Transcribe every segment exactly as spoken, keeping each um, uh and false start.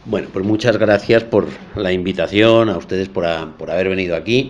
Bueno, pues muchas gracias por la invitación, a ustedes por, a, por haber venido aquí.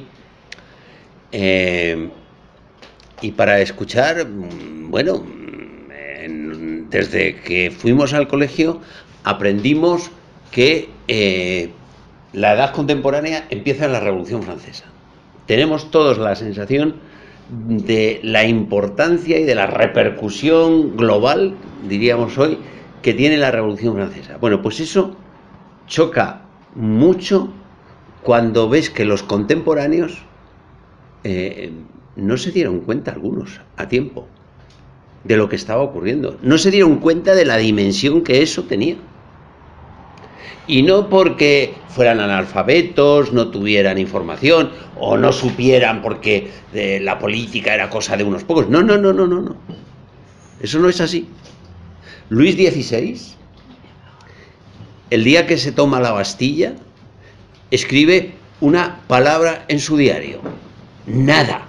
Eh, y para escuchar, bueno, en, desde que fuimos al colegio aprendimos que eh, la edad contemporánea empieza en la Revolución Francesa. Tenemos todos la sensación de la importancia y de la repercusión global, diríamos hoy, que tiene la Revolución Francesa. Bueno, pues eso choca mucho cuando ves que los contemporáneos eh, no se dieron cuenta algunos a tiempo de lo que estaba ocurriendo. No se dieron cuenta de la dimensión que eso tenía. Y no porque fueran analfabetos, no tuvieran información o no supieran porque eh, la política era cosa de unos pocos. No, no, no, no, no, no. Eso no es así. Luis dieciséis, el día que se toma la Bastilla, escribe una palabra en su diario: nada.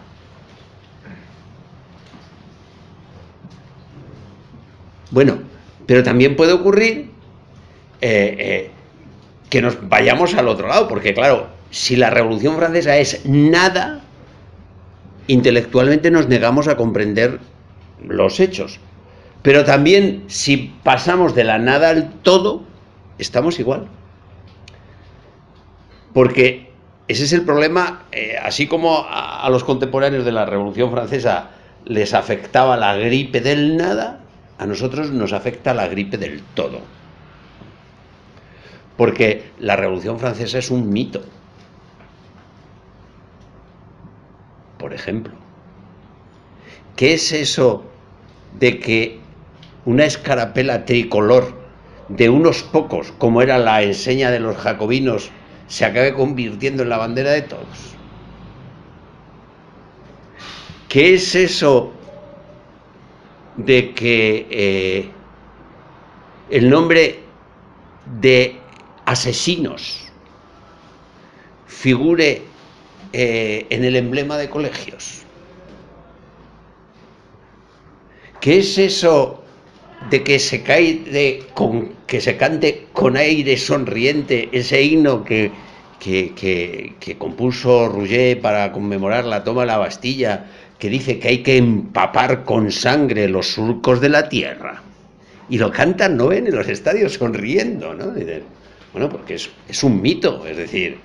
Bueno, pero también puede ocurrir eh, eh, que nos vayamos al otro lado, porque claro, si la Revolución Francesa es nada, intelectualmente nos negamos a comprender los hechos. Pero también, si pasamos de la nada al todo, estamos igual. Porque ese es el problema, eh, así como a, a los contemporáneos de la Revolución Francesa les afectaba la gripe del nada, a nosotros nos afecta la gripe del todo. Porque la Revolución Francesa es un mito. Por ejemplo, ¿qué es eso de que una escarapela tricolor de unos pocos, como era la enseña de los jacobinos, se acabe convirtiendo en la bandera de todos? ¿Qué es eso de que eh, el nombre de asesinos figure eh, en el emblema de colegios? ¿Qué es eso de que se cae de, con, que se cante con aire sonriente ese himno que, que, que, que compuso Rouget para conmemorar la toma de la Bastilla, que dice que hay que empapar con sangre los surcos de la tierra? Y lo cantan, ¿no ven?, en los estadios sonriendo, ¿no? Dicen, bueno, porque es, es un mito, es decir...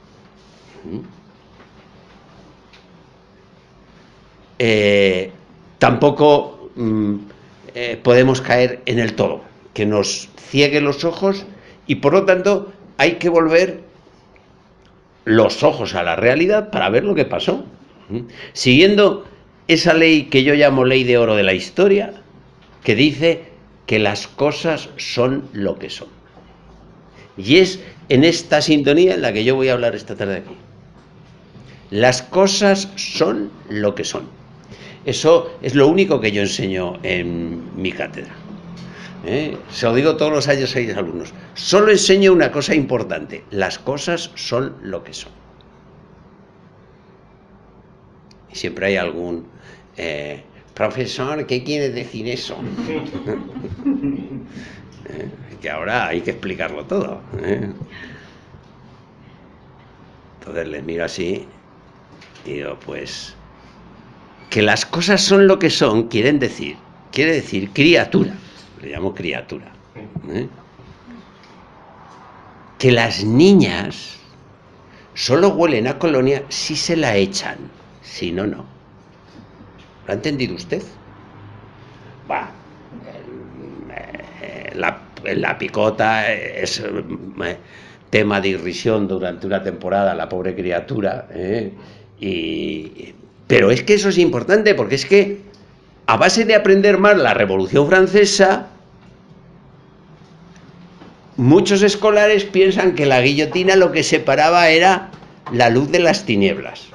Eh, tampoco mmm, eh, podemos caer en el todo, que nos ciegue los ojos, y por lo tanto hay que volver los ojos a la realidad para ver lo que pasó. ¿Mm? Siguiendo esa ley que yo llamo ley de oro de la historia, que dice que las cosas son lo que son. Y es en esta sintonía en la que yo voy a hablar esta tarde aquí. Las cosas son lo que son. Eso es lo único que yo enseño en mi cátedra. ¿Eh? Se lo digo todos los años a mis alumnos. Solo enseño una cosa importante: las cosas son lo que son. Y siempre hay algún eh, profesor, ¿qué quiere decir eso? ¿Eh? Que ahora hay que explicarlo todo. ¿Eh? Entonces les miro así y digo, pues, que las cosas son lo que son, quieren decir, quiere decir criatura, le llamo criatura, ¿eh? Que las niñas solo huelen a colonia si se la echan, si no, no. ¿Lo ha entendido usted? Va, la, la picota es eh, tema de irrisión durante una temporada, la pobre criatura, ¿eh? y... Pero es que eso es importante, porque es que a base de aprender más la Revolución Francesa, muchos escolares piensan que la guillotina lo que separaba era la luz de las tinieblas.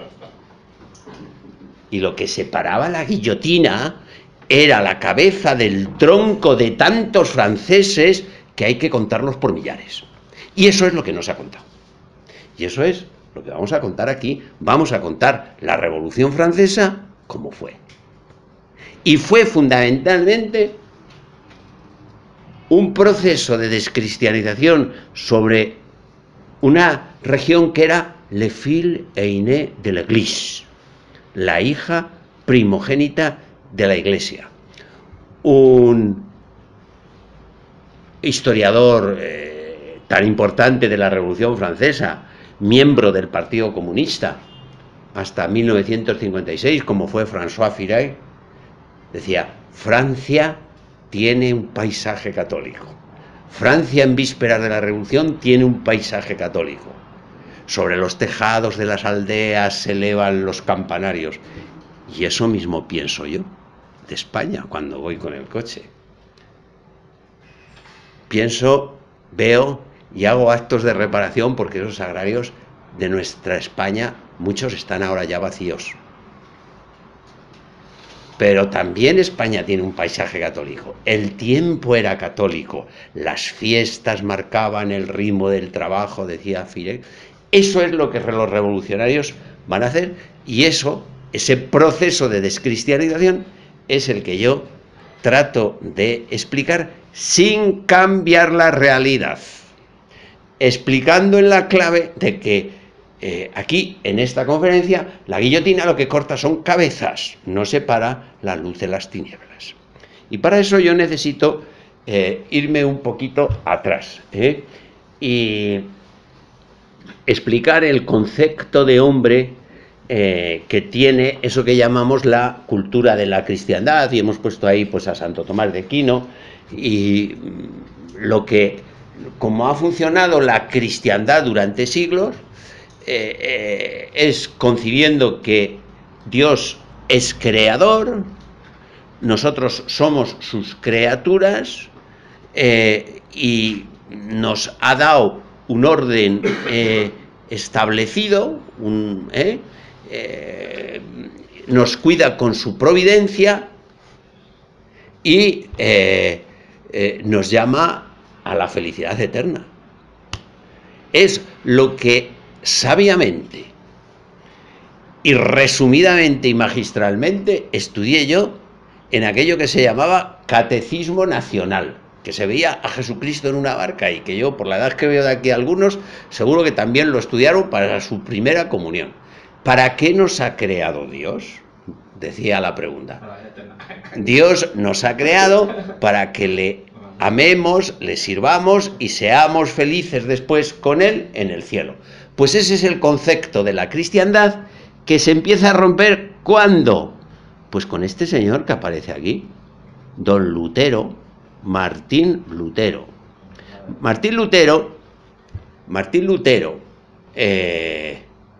Y lo que separaba la guillotina era la cabeza del tronco de tantos franceses que hay que contarlos por millares. Y eso es lo que nos ha contado. Y eso es lo que vamos a contar aquí. Vamos a contar la Revolución Francesa como fue. Y fue fundamentalmente un proceso de descristianización sobre una región que era le fille aîné de l'Église, la hija primogénita de la Iglesia. Un historiador eh, tan importante de la Revolución Francesa, miembro del Partido Comunista hasta mil novecientos cincuenta y seis, como fue François Firey, decía: Francia tiene un paisaje católico. Francia en vísperas de la Revolución tiene un paisaje católico. Sobre los tejados de las aldeas se elevan los campanarios. Y eso mismo pienso yo de España cuando voy con el coche. Pienso, veo y hago actos de reparación porque esos agrarios de nuestra España, muchos están ahora ya vacíos. Pero también España tiene un paisaje católico. El tiempo era católico. Las fiestas marcaban el ritmo del trabajo, decía Firey. Eso es lo que los revolucionarios van a hacer, y eso, ese proceso de descristianización, es el que yo trato de explicar sin cambiar la realidad, explicando en la clave de que eh, aquí, en esta conferencia, la guillotina lo que corta son cabezas, no separa la luz de las tinieblas. Y para eso yo necesito eh, irme un poquito atrás ¿eh? y explicar el concepto de hombre eh, que tiene eso que llamamos la cultura de la cristiandad, y hemos puesto ahí pues a Santo Tomás de Aquino, y lo que, como ha funcionado la cristiandad durante siglos, eh, eh, es concibiendo que Dios es creador, nosotros somos sus criaturas, eh, y nos ha dado un orden eh, establecido, un, eh, eh, nos cuida con su providencia y eh, eh, nos llama a la felicidad eterna. Es lo que sabiamente y resumidamente y magistralmente estudié yo en aquello que se llamaba Catecismo Nacional, que se veía a Jesucristo en una barca, y que yo, por la edad que veo de aquí algunos, seguro que también lo estudiaron para su primera comunión. ¿Para qué nos ha creado Dios? Decía la pregunta. Dios nos ha creado para que le amemos, le sirvamos y seamos felices después con Él en el cielo. Pues ese es el concepto de la cristiandad que se empieza a romper, ¿cuándo? Pues con este señor que aparece aquí, don Lutero, Martín Lutero. Martín Lutero, Martín Lutero eh,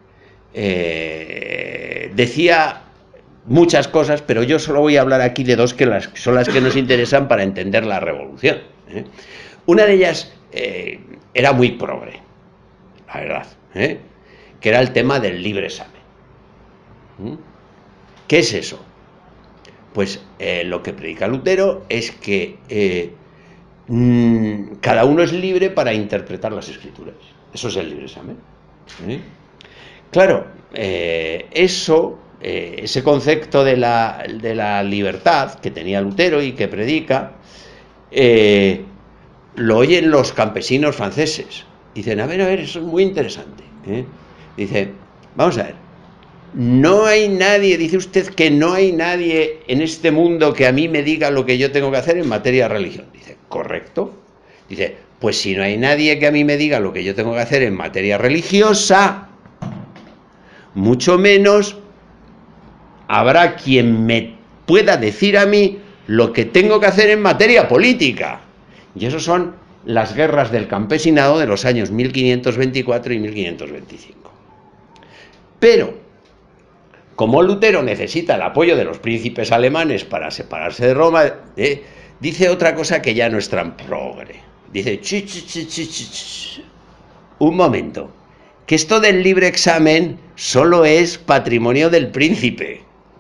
eh, decía muchas cosas, pero yo solo voy a hablar aquí de dos que las, son las que nos interesan para entender la revolución. ¿eh? Una de ellas eh, era muy progre, la verdad, ¿eh? que era el tema del libre examen. ¿Mm? ¿Qué es eso? Pues eh, lo que predica Lutero es que eh, mmm, cada uno es libre para interpretar las escrituras. Eso es el libre examen. ¿eh? Claro, eh, eso, eh, ese concepto de la, de la libertad que tenía Lutero y que predica, eh, lo oyen los campesinos franceses. Dicen, a ver, a ver, eso es muy interesante. ¿eh? Dice, vamos a ver. No hay nadie, dice usted que no hay nadie en este mundo que a mí me diga lo que yo tengo que hacer en materia de religión. Dice, correcto. Dice, pues si no hay nadie que a mí me diga lo que yo tengo que hacer en materia religiosa, mucho menos habrá quien me pueda decir a mí lo que tengo que hacer en materia política. Y eso son las guerras del campesinado de los años mil quinientos veinticuatro y mil quinientos veinticinco. Pero como Lutero necesita el apoyo de los príncipes alemanes para separarse de Roma, eh, dice otra cosa que ya no es tan progre. Dice, ch, ch, ch, ch, ch, un momento, que esto del libre examen solo es patrimonio del príncipe.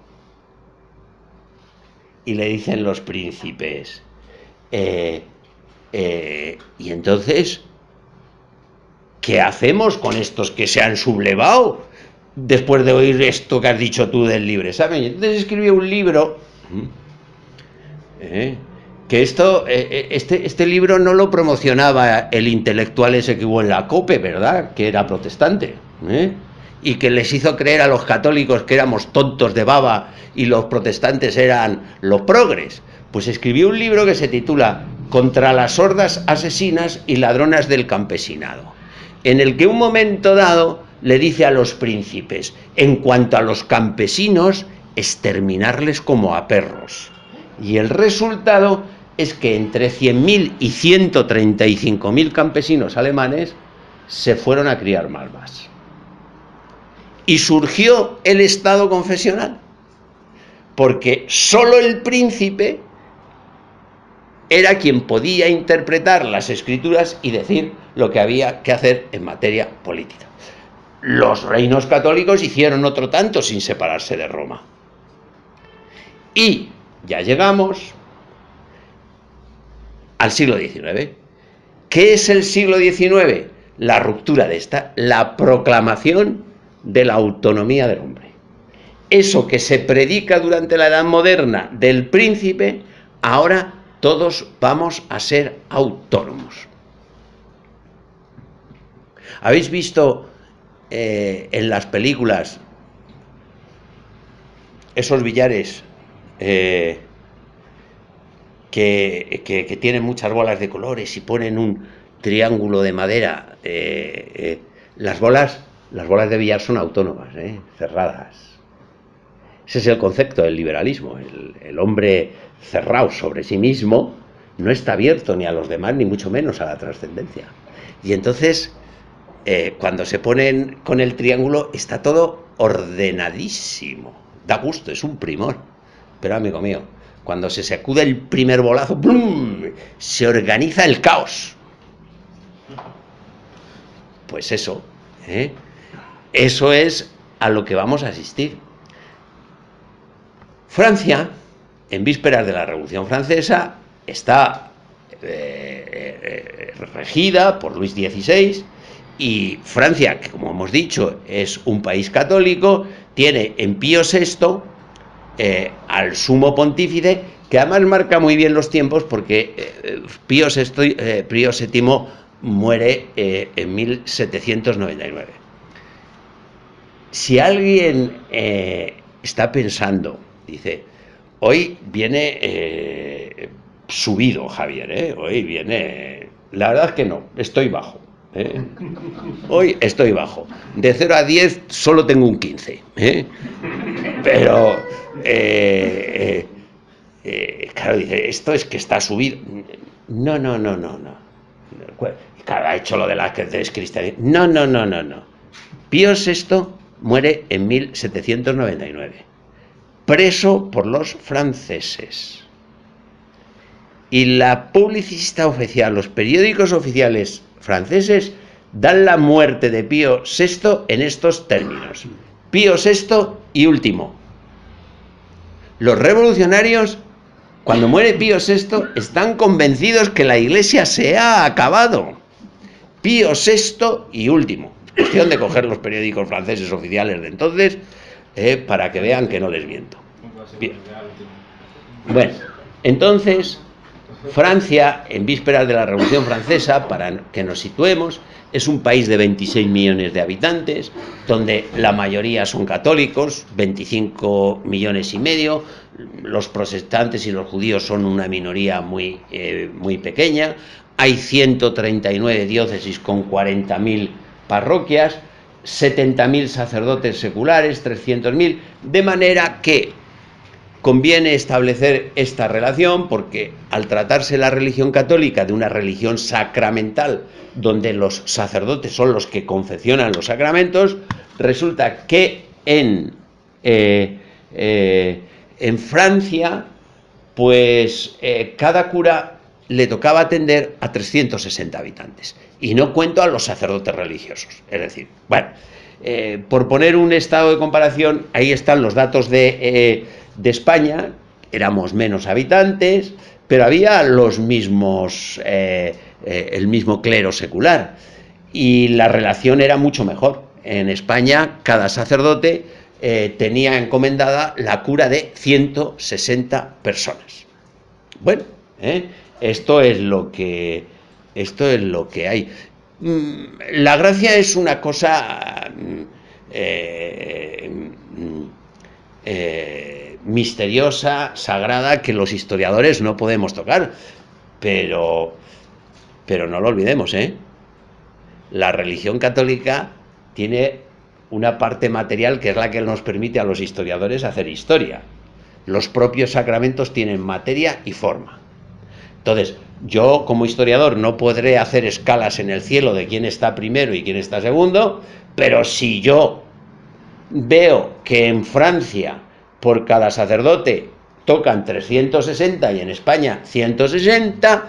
Y le dicen los príncipes, eh, eh, y entonces, ¿qué hacemos con estos que se han sublevado después de oír esto que has dicho tú del libre examen? Entonces escribió un libro eh, que esto, eh, este, este libro no lo promocionaba el intelectual ese que hubo en la COPE, ¿verdad? Que era protestante, ¿eh? Y que les hizo creer a los católicos que éramos tontos de baba y los protestantes eran los progres. Pues escribió un libro que se titula Contra las hordas asesinas y ladronas del campesinado, en el que un momento dado le dice a los príncipes, en cuanto a los campesinos, exterminarles como a perros. Y el resultado es que entre cien mil y ciento treinta y cinco mil campesinos alemanes se fueron a criar malvas. Y surgió el Estado confesional, porque solo el príncipe era quien podía interpretar las escrituras y decir lo que había que hacer en materia política. Los reinos católicos hicieron otro tanto sin separarse de Roma. Y ya llegamos al siglo diecinueve. ¿Qué es el siglo diecinueve? La ruptura de esta, la proclamación de la autonomía del hombre. Eso que se predica durante la Edad Moderna del príncipe, ahora todos vamos a ser autónomos. ¿Habéis visto eh, en las películas esos billares eh, que, que, que tienen muchas bolas de colores y ponen un triángulo de madera? Eh, eh, las bolas, las bolas de billar son autónomas, eh, cerradas. Ese es el concepto del liberalismo. El, el hombre cerrado sobre sí mismo no está abierto ni a los demás, ni mucho menos a la trascendencia. Y entonces, eh, cuando se ponen con el triángulo, está todo ordenadísimo. Da gusto, es un primor. Pero, amigo mío, cuando se sacude el primer bolazo, ¡plum!, se organiza el caos. Pues eso, ¿eh? Eso es a lo que vamos a asistir. Francia, en vísperas de la Revolución Francesa, está eh, eh, regida por Luis dieciséis, y Francia, que como hemos dicho es un país católico, tiene en Pío sexto eh, al sumo pontífice, que además marca muy bien los tiempos, porque eh, Pío sexto, eh, Pío séptimo muere eh, en mil setecientos noventa y nueve. Si alguien eh, está pensando, dice, hoy viene eh, subido Javier, ¿eh? Hoy viene... La verdad es que no, estoy bajo. ¿eh? Hoy estoy bajo. De cero a diez solo tengo un quince. ¿eh? Pero, eh, eh, eh, claro, dice, esto es que está subido. No, no, no, no, no. Claro, ha hecho lo de la descristianización. No, no, no, no, no. Pío sexto muere en mil setecientos noventa y nueve. Preso por los franceses. Y la publicista oficial, los periódicos oficiales franceses, dan la muerte de Pío sexto en estos términos: Pío sexto y último. Los revolucionarios, cuando muere Pío sexto, están convencidos que la Iglesia se ha acabado. Pío sexto y último. Cuestión de coger los periódicos franceses oficiales de entonces, eh, para que vean que no les miento. Bien. Bueno, entonces, Francia, en vísperas de la Revolución Francesa, para que nos situemos, es un país de veintiséis millones de habitantes, donde la mayoría son católicos, veinticinco millones y medio, los protestantes y los judíos son una minoría muy, eh, muy pequeña, hay ciento treinta y nueve diócesis con cuarenta mil parroquias, setenta mil sacerdotes seculares, trescientos mil, de manera que conviene establecer esta relación, porque al tratarse la religión católica de una religión sacramental, donde los sacerdotes son los que confeccionan los sacramentos, resulta que en, eh, eh, en Francia, pues eh, cada cura le tocaba atender a trescientos sesenta habitantes, y no cuento a los sacerdotes religiosos. Es decir, bueno, eh, por poner un estado de comparación, ahí están los datos de... Eh, de España, éramos menos habitantes, pero había los mismos, eh, eh, el mismo clero secular, y la relación era mucho mejor. En España, cada sacerdote eh, tenía encomendada la cura de ciento sesenta personas. Bueno, ¿eh? Esto es lo que, esto es lo que hay. La gracia es una cosa eh, eh, misteriosa, sagrada, que los historiadores no podemos tocar, pero, pero no lo olvidemos, ¿eh? La religión católica tiene una parte material que es la que nos permite a los historiadores hacer historia. Los propios sacramentos tienen materia y forma. Entonces, yo como historiador no podré hacer escalas en el cielo de quién está primero y quién está segundo, pero si yo veo que en Francia por cada sacerdote tocan trescientos sesenta y en España ciento sesenta,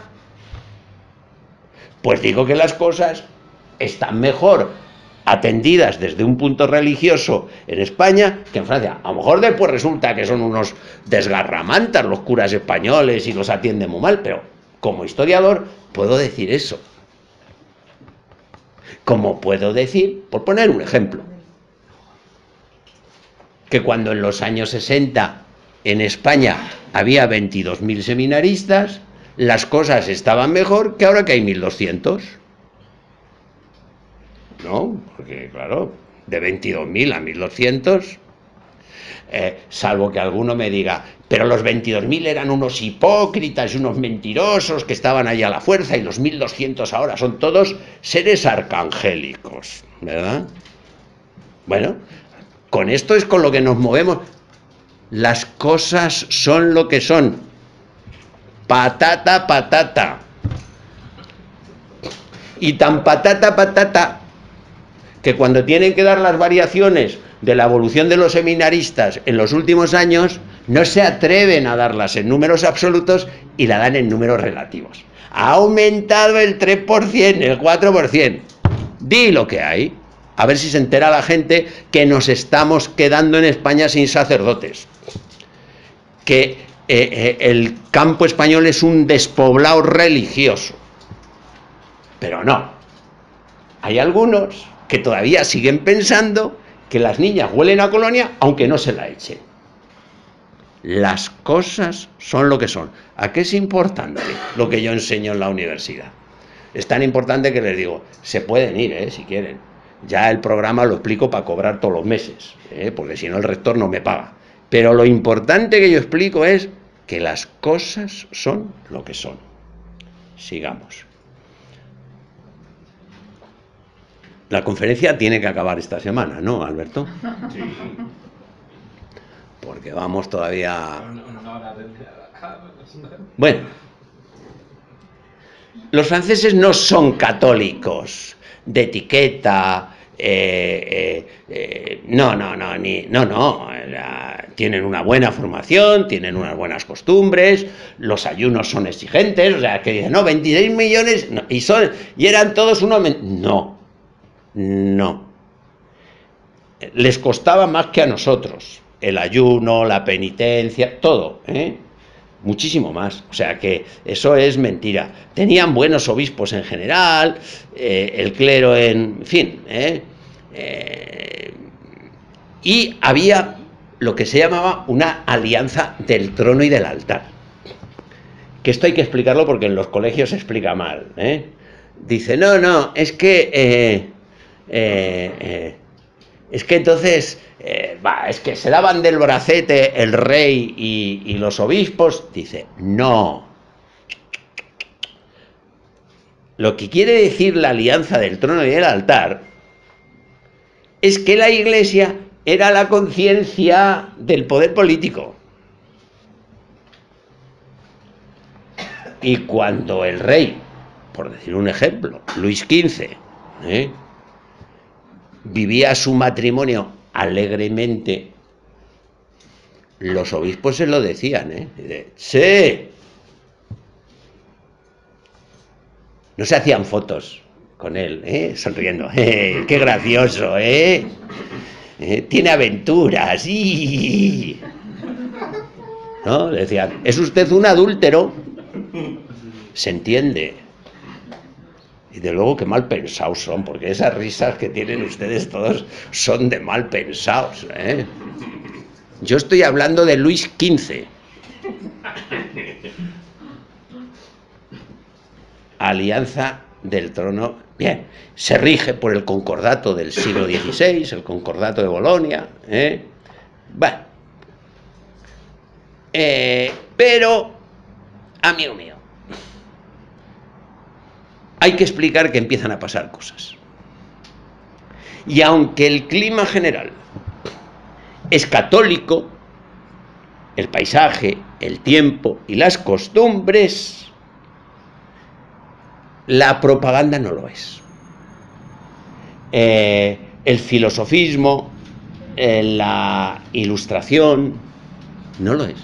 pues digo que las cosas están mejor atendidas desde un punto religioso en España que en Francia. A lo mejor después resulta que son unos desgarramantas los curas españoles y los atienden muy mal, pero como historiador puedo decir eso. Como puedo decir, por poner un ejemplo, que cuando en los años sesenta en España había veintidós mil seminaristas, las cosas estaban mejor que ahora que hay mil doscientos. ¿No? Porque, claro, de veintidós mil a mil doscientos, eh, salvo que alguno me diga, pero los veintidós mil eran unos hipócritas y unos mentirosos que estaban ahí a la fuerza, y los mil doscientos ahora son todos seres arcangélicos, ¿verdad? Bueno, con esto es con lo que nos movemos. Las cosas son lo que son. Patata, patata. Y tan patata, patata, que cuando tienen que dar las variaciones de la evolución de los seminaristas en los últimos años, no se atreven a darlas en números absolutos y la dan en números relativos. Ha aumentado el tres por ciento, el cuatro por ciento. Di lo que hay. A ver si se entera la gente que nos estamos quedando en España sin sacerdotes. Que eh, eh, el campo español es un despoblado religioso. Pero no. Hay algunos que todavía siguen pensando que las niñas huelen a colonia aunque no se la echen. Las cosas son lo que son. ¿A qué es importante lo que yo enseño en la universidad? Es tan importante que les digo, se pueden ir, ¿eh? Si quieren. Ya el programa lo explico para cobrar todos los meses, ¿eh? Porque si no el rector no me paga. Pero lo importante que yo explico es que las cosas son lo que son. Sigamos. La conferencia tiene que acabar esta semana, ¿no, Alberto? Sí. Porque vamos todavía... Bueno, los franceses no son católicos de etiqueta, eh, eh, eh, no, no, no, ni, no, no, la, tienen una buena formación, tienen unas buenas costumbres, los ayunos son exigentes, o sea, que dicen, no, veintiséis millones, no, y, son, y eran todos unos... No, no. Les costaba más que a nosotros. El ayuno, la penitencia, todo, ¿eh? Muchísimo más. O sea que eso es mentira. Tenían buenos obispos en general, eh, el clero en, en fin, ¿eh? Eh, y había lo que se llamaba una alianza del trono y del altar. Que esto hay que explicarlo porque en los colegios se explica mal, ¿eh? Dice, no, no, es que... Eh, eh, eh, es que entonces, eh, bah, es que se daban del bracete el rey y, y los obispos. Dice, no. Lo que quiere decir la alianza del trono y del altar es que la Iglesia era la conciencia del poder político. Y cuando el rey, por decir un ejemplo, Luis quince, ¿eh? vivía su matrimonio alegremente, los obispos se lo decían, ¿eh? De, sí. No se hacían fotos con él, ¿eh? Sonriendo. ¡Eh, qué gracioso, ¿eh? ¿eh? Tiene aventuras. ¡Sí! ¿No? Le decían, es usted un adúltero. Se entiende. Y de luego que mal pensados son, porque esas risas que tienen ustedes todos son de mal pensados, ¿eh? Yo estoy hablando de Luis quince. alianza del trono, bien, se rige por el concordato del siglo dieciséis, el concordato de Bolonia, ¿eh? Bueno, eh, pero, amigo mío, hay que explicar que empiezan a pasar cosas. Y aunque el clima general es católico, el paisaje, el tiempo y las costumbres, la propaganda no lo es. Eh, el filosofismo, eh, la ilustración, no lo es.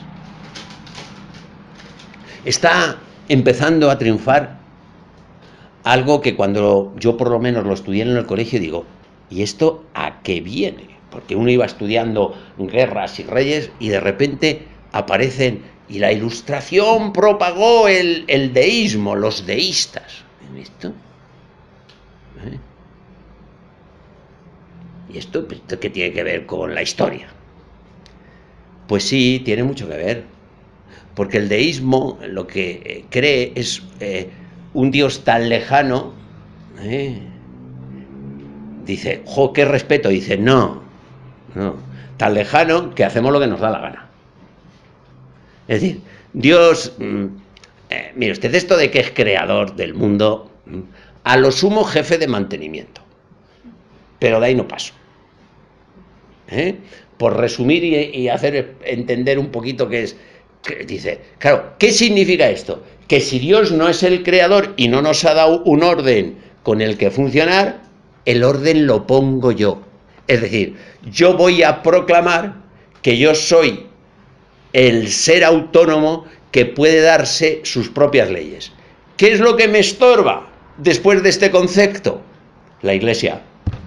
Está empezando a triunfar algo que cuando yo por lo menos lo estudié en el colegio digo, ¿y esto a qué viene? Porque uno iba estudiando guerras y reyes y de repente aparecen, y la ilustración propagó el, el deísmo, los deístas. ¿Han visto? ¿Eh? ¿Y esto, esto qué tiene que ver con la historia? Pues sí, tiene mucho que ver. Porque el deísmo lo que eh, cree es eh, un Dios tan lejano, ¿eh? Dice, jo, qué respeto. Dice, no, no, tan lejano que hacemos lo que nos da la gana. Es decir, Dios, mmm, eh, mire usted, esto de que es creador del mundo, mmm, a lo sumo jefe de mantenimiento, pero de ahí no paso. ¿Eh? Por resumir y, y hacer entender un poquito qué es, que dice, claro, ¿qué significa esto? Que si Dios no es el creador y no nos ha dado un orden con el que funcionar, el orden lo pongo yo. Es decir, yo voy a proclamar que yo soy el ser autónomo que puede darse sus propias leyes. ¿Qué es lo que me estorba después de este concepto? La Iglesia.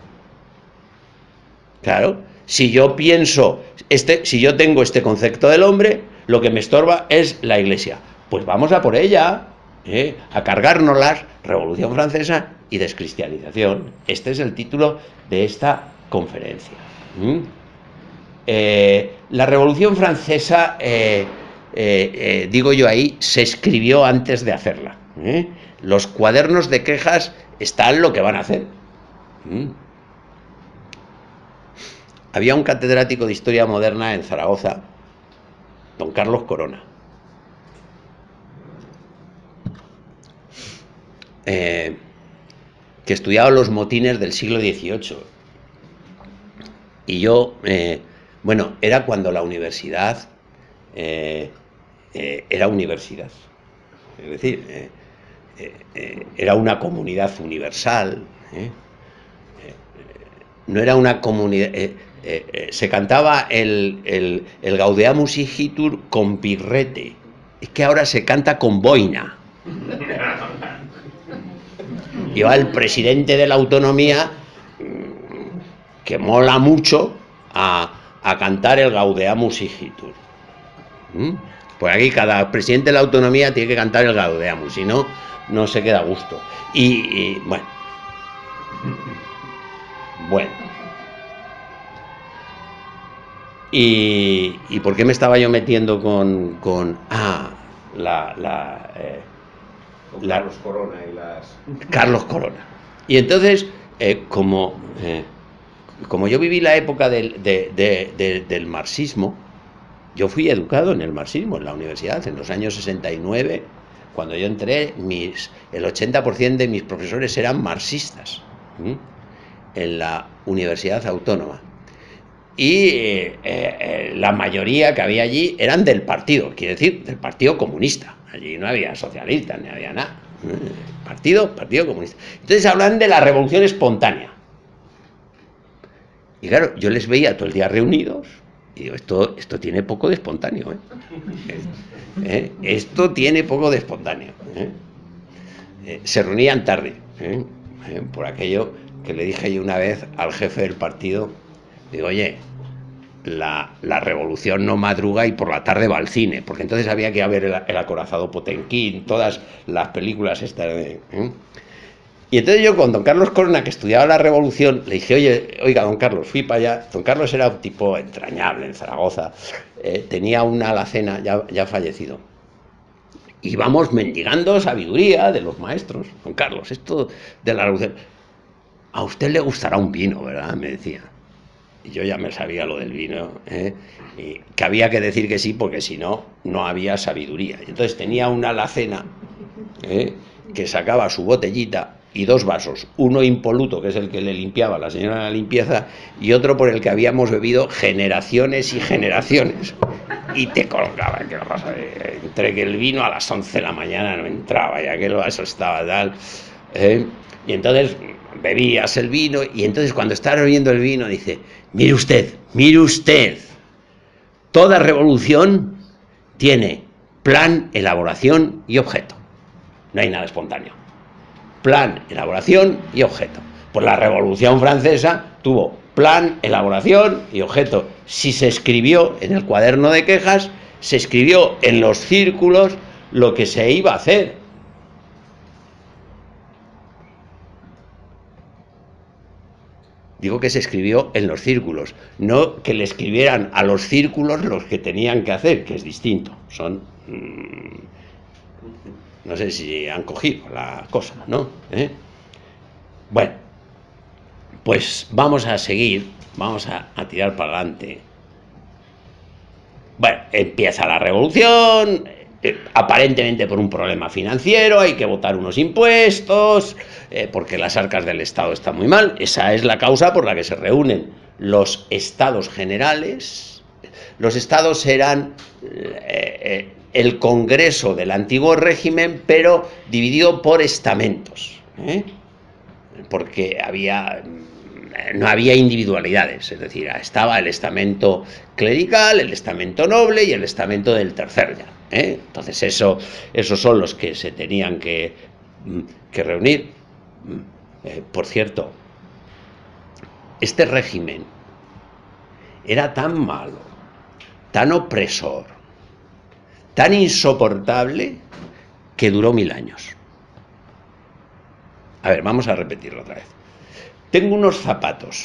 Claro, si yo pienso, este, si yo tengo este concepto del hombre, lo que me estorba es la Iglesia. Pues vamos a por ella, ¿eh? A cargárnoslas, Revolución Francesa y descristianización. Este es el título de esta conferencia. ¿Mm? Eh, la Revolución Francesa, eh, eh, eh, digo yo ahí, se escribió antes de hacerla. ¿eh? Los cuadernos de quejas están lo que van a hacer. ¿Mm? Había un catedrático de Historia Moderna en Zaragoza, don Carlos Corona. Eh, que estudiaba los motines del siglo dieciocho. Y yo, eh, bueno, era cuando la universidad eh, eh, era universidad. Es decir, eh, eh, eh, era una comunidad universal. ¿eh? Eh, no era una comunidad... Eh, eh, eh, se cantaba el, el, el Gaudeamus Igitur con pirrete. Es que ahora se canta con boina. Y va el presidente de la autonomía, que mola mucho, a, a cantar el Gaudeamus Igitur. ¿Mm? Por aquí cada presidente de la autonomía tiene que cantar el Gaudeamus, si no, no se queda a gusto. Y, y bueno, bueno. Y, y ¿por qué me estaba yo metiendo con, con ah, la, la, eh, con la Carlos Corona y las... Carlos Corona. Y entonces, eh, como, eh, como yo viví la época del, de, de, de, del marxismo, yo fui educado en el marxismo en la universidad, en los años sesenta y nueve, cuando yo entré, mis, el ochenta por ciento de mis profesores eran marxistas, ¿sí? En la Universidad Autónoma. Y eh, eh, la mayoría que había allí eran del partido, quiere decir, del Partido Comunista. Allí no había socialistas, ni había nada. Partido, Partido Comunista. Entonces hablan de la revolución espontánea. Y claro, yo les veía todo el día reunidos y digo, esto, esto tiene poco de espontáneo. ¿eh? ¿Eh? Esto tiene poco de espontáneo. ¿eh? Eh, se reunían tarde. ¿eh? Eh, por aquello que le dije yo una vez al jefe del partido, digo, oye, la, la revolución no madruga y por la tarde va al cine, porque entonces había que ver el, el acorazado Potemkin, todas las películas estas. ¿eh? Y entonces yo con don Carlos Corona, que estudiaba la revolución, le dije, oye, oiga, don Carlos, fui para allá. Don Carlos era un tipo entrañable en Zaragoza, eh, tenía una alacena, ya, ya fallecido, íbamos mendigando sabiduría de los maestros. Don Carlos, esto de la revolución, a usted le gustará un vino, ¿verdad?, me decía. Y yo ya me sabía lo del vino, ¿eh? Y que había que decir que sí, porque si no, no había sabiduría. Y entonces tenía una alacena, ¿eh?, que sacaba su botellita y dos vasos, uno impoluto, que es el que le limpiaba la señora de la limpieza, y otro por el que habíamos bebido generaciones y generaciones. Y te colocaba, ¿qué pasa? Entre que el vino a las once de la mañana no entraba y aquel vaso estaba tal, ¿eh? Y entonces bebías el vino, y entonces cuando estás bebiendo el vino dice, mire usted, mire usted, toda revolución tiene plan, elaboración y objeto. No hay nada espontáneo. Plan, elaboración y objeto. Pues la Revolución Francesa tuvo plan, elaboración y objeto. Si se escribió en el cuaderno de quejas, se escribió en los círculos lo que se iba a hacer. Digo que se escribió en los círculos, no que le escribieran a los círculos los que tenían que hacer, que es distinto. Son... Mmm, no sé si han cogido la cosa, ¿no? ¿Eh? Bueno, pues vamos a seguir, vamos a, a tirar para adelante. Bueno, empieza la revolución, eh, aparentemente por un problema financiero, hay que votar unos impuestos, eh, porque las arcas del Estado están muy mal. Esa es la causa por la que se reúnen los estados generales. Los estados eran eh, eh, el Congreso del antiguo régimen, pero dividido por estamentos, ¿eh? Porque había... no había individualidades, es decir, estaba el estamento clerical, el estamento noble y el estamento del tercer ya, ¿eh? Entonces eso, esos son los que se tenían que, que reunir. Eh, por cierto, este régimen era tan malo, tan opresor, tan insoportable, que duró mil años. A ver, vamos a repetirlo otra vez. Tengo unos zapatos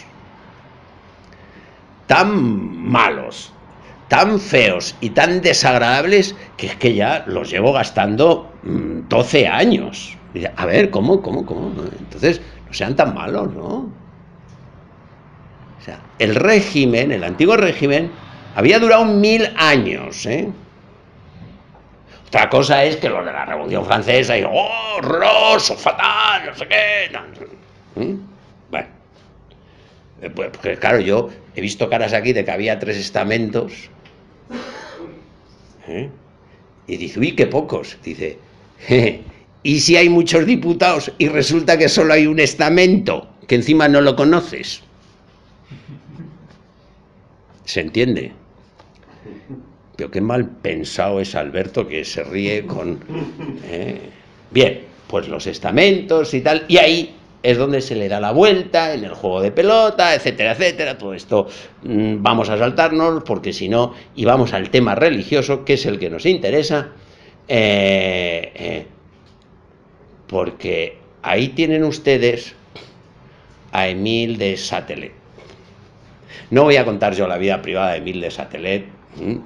tan malos, tan feos y tan desagradables que es que ya los llevo gastando mmm, doce años. Dice, a ver, ¿cómo, cómo, cómo? Entonces, no sean tan malos, ¿no? O sea, el régimen, el antiguo régimen, había durado mil años, ¿eh? Otra cosa es que los de la Revolución Francesa digan, ¡oh, horroroso, fatal, no sé qué! No. ¿Mm? Bueno. Pues, pues claro, yo he visto caras aquí de que había tres estamentos, ¿eh? Y dice, uy, qué pocos. Dice, jeje, ¿y si hay muchos diputados y resulta que solo hay un estamento, que encima no lo conoces? ¿Se entiende? Pero qué mal pensado es Alberto, que se ríe con... ¿eh? Bien, pues los estamentos y tal, y ahí es donde se le da la vuelta en el juego de pelota, etcétera, etcétera. Todo esto mmm, vamos a saltarnos, porque si no, y vamos al tema religioso, que es el que nos interesa, eh, eh, porque ahí tienen ustedes a Émile de Châtelet. No voy a contar yo la vida privada de Émile de Châtelet, ¿m?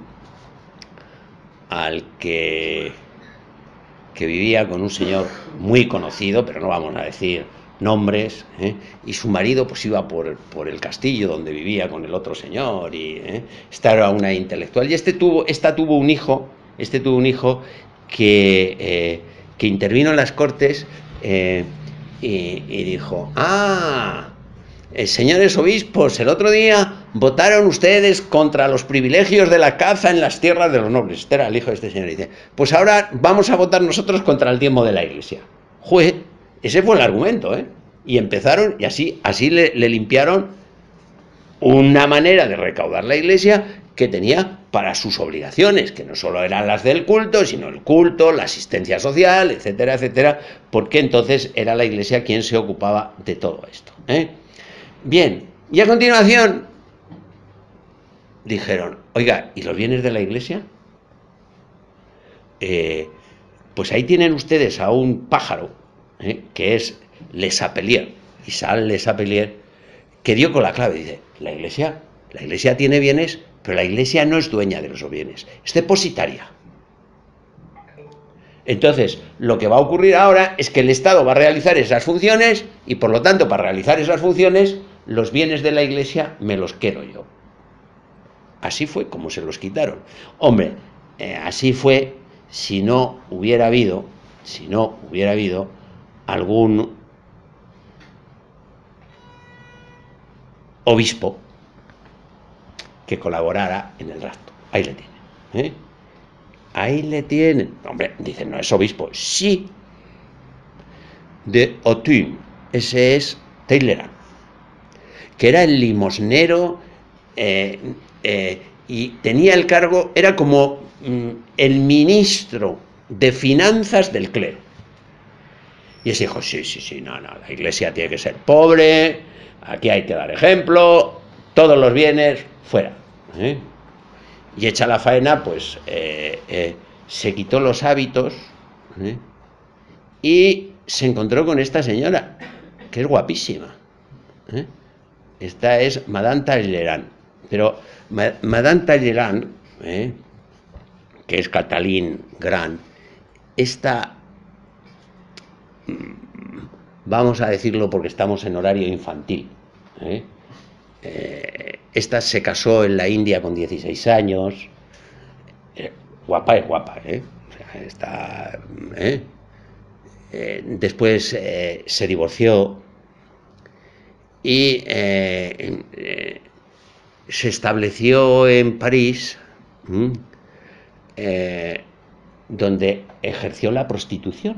al que, que vivía con un señor muy conocido, pero no vamos a decir nombres, ¿eh? Y su marido pues iba por, por el castillo donde vivía con el otro señor, y ¿eh? esta era una intelectual, y este tuvo, esta tuvo un hijo, este tuvo un hijo que, eh, que intervino en las Cortes, eh, y, y dijo, ah, eh, señores obispos, el otro día votaron ustedes contra los privilegios de la caza en las tierras de los nobles. Este era el hijo de este señor, y dice, pues ahora vamos a votar nosotros contra el diezmo de la Iglesia. Jue, ese fue el argumento, ¿eh? Y empezaron, y así, así le, le limpiaron una manera de recaudar la Iglesia que tenía para sus obligaciones, que no solo eran las del culto, sino el culto, la asistencia social, etcétera, etcétera, porque entonces era la Iglesia quien se ocupaba de todo esto, ¿eh? Bien, y a continuación dijeron, oiga, ¿y los bienes de la Iglesia? Eh, pues ahí tienen ustedes a un pájaro, ¿eh? que es Le Chapelier, Isaac Le Chapelier, que dio con la clave. Dice, la Iglesia, la Iglesia tiene bienes, pero la Iglesia no es dueña de los bienes, es depositaria. Entonces, lo que va a ocurrir ahora es que el Estado va a realizar esas funciones y, por lo tanto, para realizar esas funciones, los bienes de la Iglesia me los quedo yo. Así fue como se los quitaron. Hombre, eh, así fue si no hubiera habido, si no hubiera habido algún obispo que colaborara en el rapto. Ahí le tienen. ¿eh? Ahí le tienen. Hombre, dicen, no es obispo. Sí. De Autun. Ese es Talleyrand, que era el limosnero eh, eh, y tenía el cargo, era como mm, el ministro de finanzas del clero. Y ese dijo, sí, sí, sí, no, no, la Iglesia tiene que ser pobre, aquí hay que dar ejemplo, todos los bienes fuera. ¿eh? Y hecha la faena, pues eh, eh, se quitó los hábitos ¿eh? y se encontró con esta señora, que es guapísima. ¿eh? Esta es Madame Talleyrand. Pero Ma Madame Talleyrand, ¿eh? que es Catalín Gran, esta, vamos a decirlo porque estamos en horario infantil, ¿eh? Eh, esta se casó en la India con dieciséis años, eh, guapa es guapa, ¿eh? O sea, está, ¿eh? Eh, después eh, se divorció y eh, eh, se estableció en París, eh, donde ejerció la prostitución.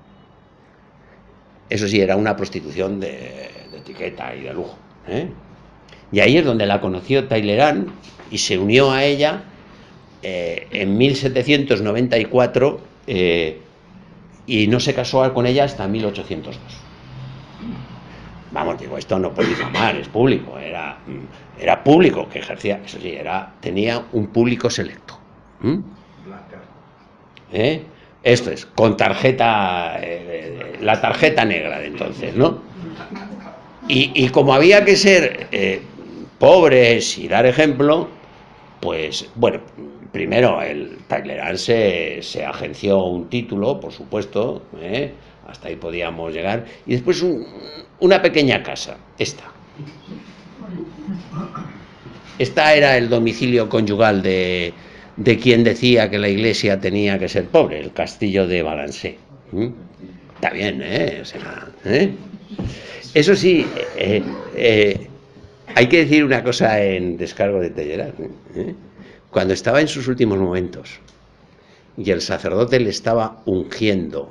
Eso sí, era una prostitución de, de etiqueta y de lujo. ¿eh? Y ahí es donde la conoció Talleyrand y se unió a ella eh, en mil setecientos noventa y cuatro eh, y no se casó con ella hasta mil ochocientos dos. Vamos, digo, esto no puede difamar, es público, era, era público que ejercía, eso sí, era, tenía un público selecto. ¿Mm? ¿Eh? Esto es, con tarjeta, eh, la tarjeta negra de entonces, ¿no? Y, y como había que ser eh, pobres y dar ejemplo, pues, bueno, primero el Talleyrand se, se agenció un título, por supuesto, ¿eh? Hasta ahí podíamos llegar, y después un, una pequeña casa, esta. Esta era el domicilio conyugal de, de quien decía que la Iglesia tenía que ser pobre, el castillo de Valençay. ¿Mm? Está bien, ¿eh? O sea, ¿eh? Eso sí, eh, eh, hay que decir una cosa en descargo de Talleyrand. ¿eh? Cuando estaba en sus últimos momentos y el sacerdote le estaba ungiendo,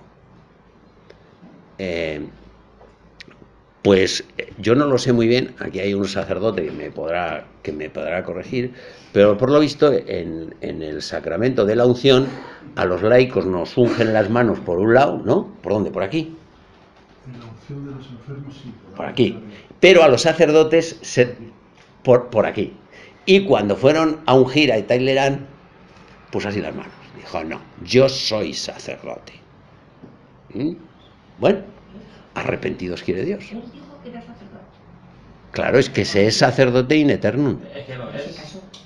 eh, pues yo no lo sé muy bien, aquí hay un sacerdote que me podrá, que me podrá corregir, pero por lo visto en, en el sacramento de la unción a los laicos nos ungen las manos por un lado, ¿no? ¿Por dónde? ¿Por aquí? En la unción de los enfermos, sí. Por aquí. Pero a los sacerdotes se, por, por aquí. Y cuando fueron a ungir a Talleyrand, puso así las manos. Dijo, no, yo soy sacerdote. ¿Mm? Bueno, arrepentidos quiere Dios. Él dijo que era sacerdote. Claro, es que se es sacerdote in eternum. Es que lo es.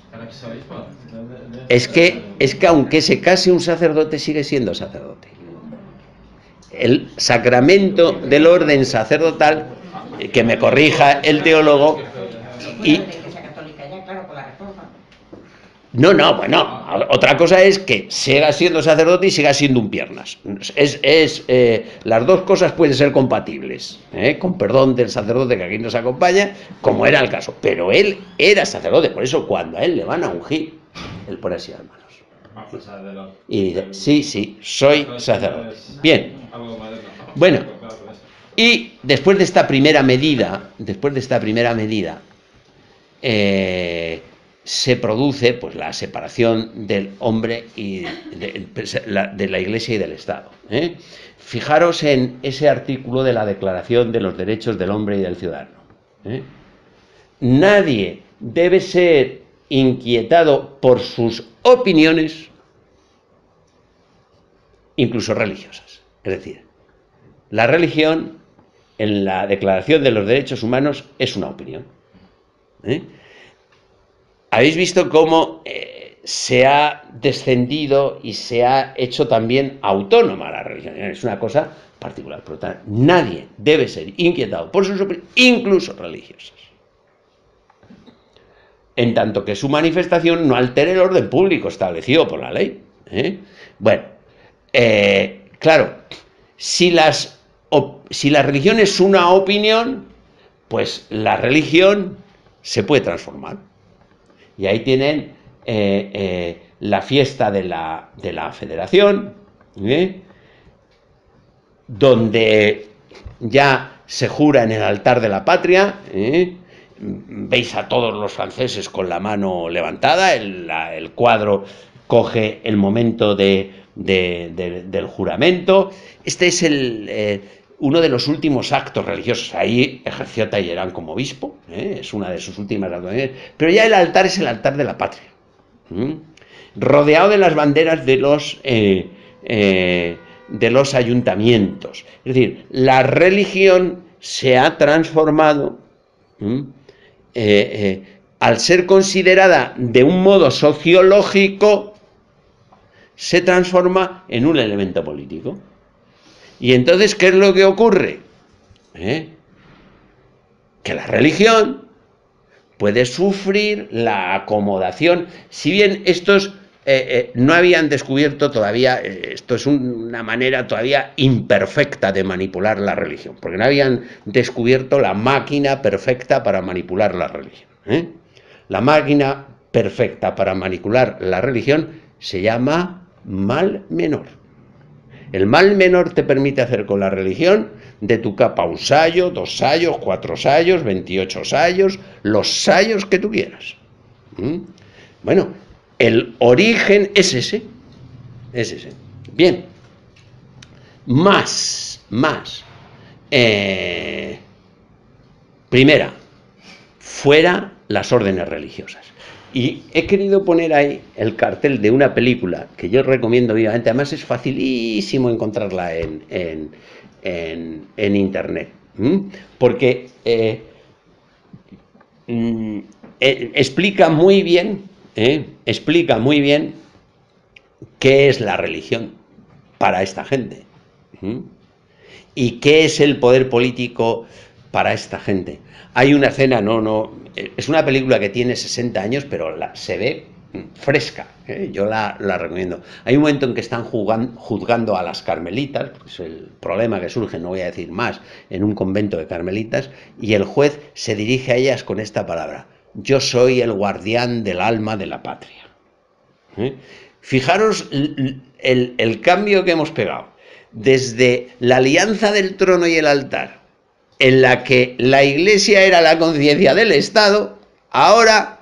Es que, es que aunque se case un sacerdote, sigue siendo sacerdote. El sacramento del orden sacerdotal, que me corrija el teólogo, y... No, no, bueno, otra cosa es que siga siendo sacerdote y siga siendo un piernas. Es, es, eh, las dos cosas pueden ser compatibles, ¿eh? Con perdón del sacerdote que aquí nos acompaña, como era el caso. Pero él era sacerdote, por eso cuando a él le van a ungir, él pone así las manos. Y dice, sí, sí, soy sacerdote. Bien. Bueno, y después de esta primera medida, después de esta primera medida, eh, se produce pues la separación del hombre y de, de, la, de la Iglesia y del Estado. ¿eh? Fijaros en ese artículo de la Declaración de los Derechos del Hombre y del Ciudadano. ¿eh? Nadie debe ser inquietado por sus opiniones, incluso religiosas. Es decir, la religión en la Declaración de los Derechos Humanos es una opinión. ¿eh? Habéis visto cómo eh, se ha descendido y se ha hecho también autónoma la religión. Es una cosa particular. Por lo tanto, nadie debe ser inquietado por sus opiniones, incluso religiosas, en tanto que su manifestación no altere el orden público establecido por la ley. ¿eh? Bueno, eh, claro, si, las, si la religión es una opinión, pues la religión se puede transformar. Y ahí tienen eh, eh, la fiesta de la, de la Federación, ¿eh? donde ya se jura en el altar de la patria, ¿eh? Veis a todos los franceses con la mano levantada, el, la, el cuadro coge el momento de, de, de, del juramento. Este es el, eh, uno de los últimos actos religiosos. Ahí ejerció Talleyrand como obispo, ¿eh? es una de sus últimas actuaciones, pero ya el altar es el altar de la patria, ¿eh? rodeado de las banderas de los, eh, eh, de los ayuntamientos. Es decir, la religión se ha transformado, ¿eh? Eh, eh, al ser considerada de un modo sociológico, se transforma en un elemento político. Y entonces, ¿qué es lo que ocurre? ¿Eh? Que la religión puede sufrir la acomodación. Si bien estos eh, eh, no habían descubierto todavía, eh, esto es un, una manera todavía imperfecta de manipular la religión, porque no habían descubierto la máquina perfecta para manipular la religión. ¿eh? La máquina perfecta para manipular la religión se llama mal menor. El mal menor te permite hacer con la religión de tu capa un sayo, dos sayos, cuatro sayos, veintiocho sayos, los sayos que tú quieras. ¿Mm? Bueno, el origen es ese, es ese. Bien, más, más. Eh, primera, fuera las órdenes religiosas. Y he querido poner ahí el cartel de una película que yo recomiendo vivamente, además es facilísimo encontrarla en, en, en, en internet, ¿Mm? porque eh, mm, eh, explica muy bien, eh, explica muy bien qué es la religión para esta gente, ¿Mm? y qué es el poder político para esta gente. Hay una escena, no, no, es una película que tiene sesenta años, pero la, se ve fresca, ¿eh? yo la, la recomiendo. Hay un momento en que están juzgando, juzgando a las carmelitas, es el problema que surge, no voy a decir más, en un convento de carmelitas, y el juez se dirige a ellas con esta palabra: yo soy el guardián del alma de la patria. ¿Eh? Fijaros el, el, el cambio que hemos pegado, desde la alianza del trono y el altar, en la que la Iglesia era la conciencia del Estado, ahora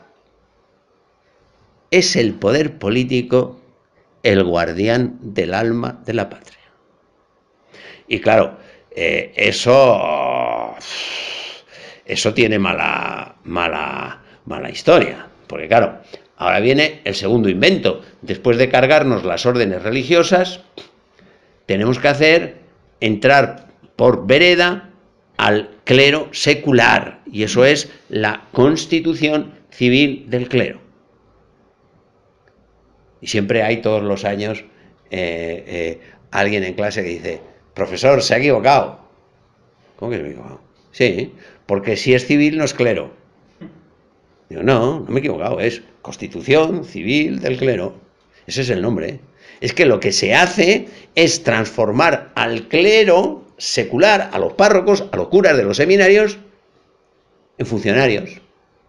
es el poder político el guardián del alma de la patria. Y claro, eh, eso, eso tiene mala, mala, mala historia, porque claro, ahora viene el segundo invento. Después de cargarnos las órdenes religiosas, tenemos que hacer entrar por vereda al clero secular, y eso es la constitución civil del clero. Y siempre hay todos los años eh, eh, alguien en clase que dice: profesor, se ha equivocado. ¿Cómo que se ha equivocado? Sí, porque si es civil no es clero. Digo, no, no me he equivocado, es constitución civil del clero. Ese es el nombre. ¿eh? Es que lo que se hace es transformar al clero secular, a los párrocos, a los curas de los seminarios, en funcionarios.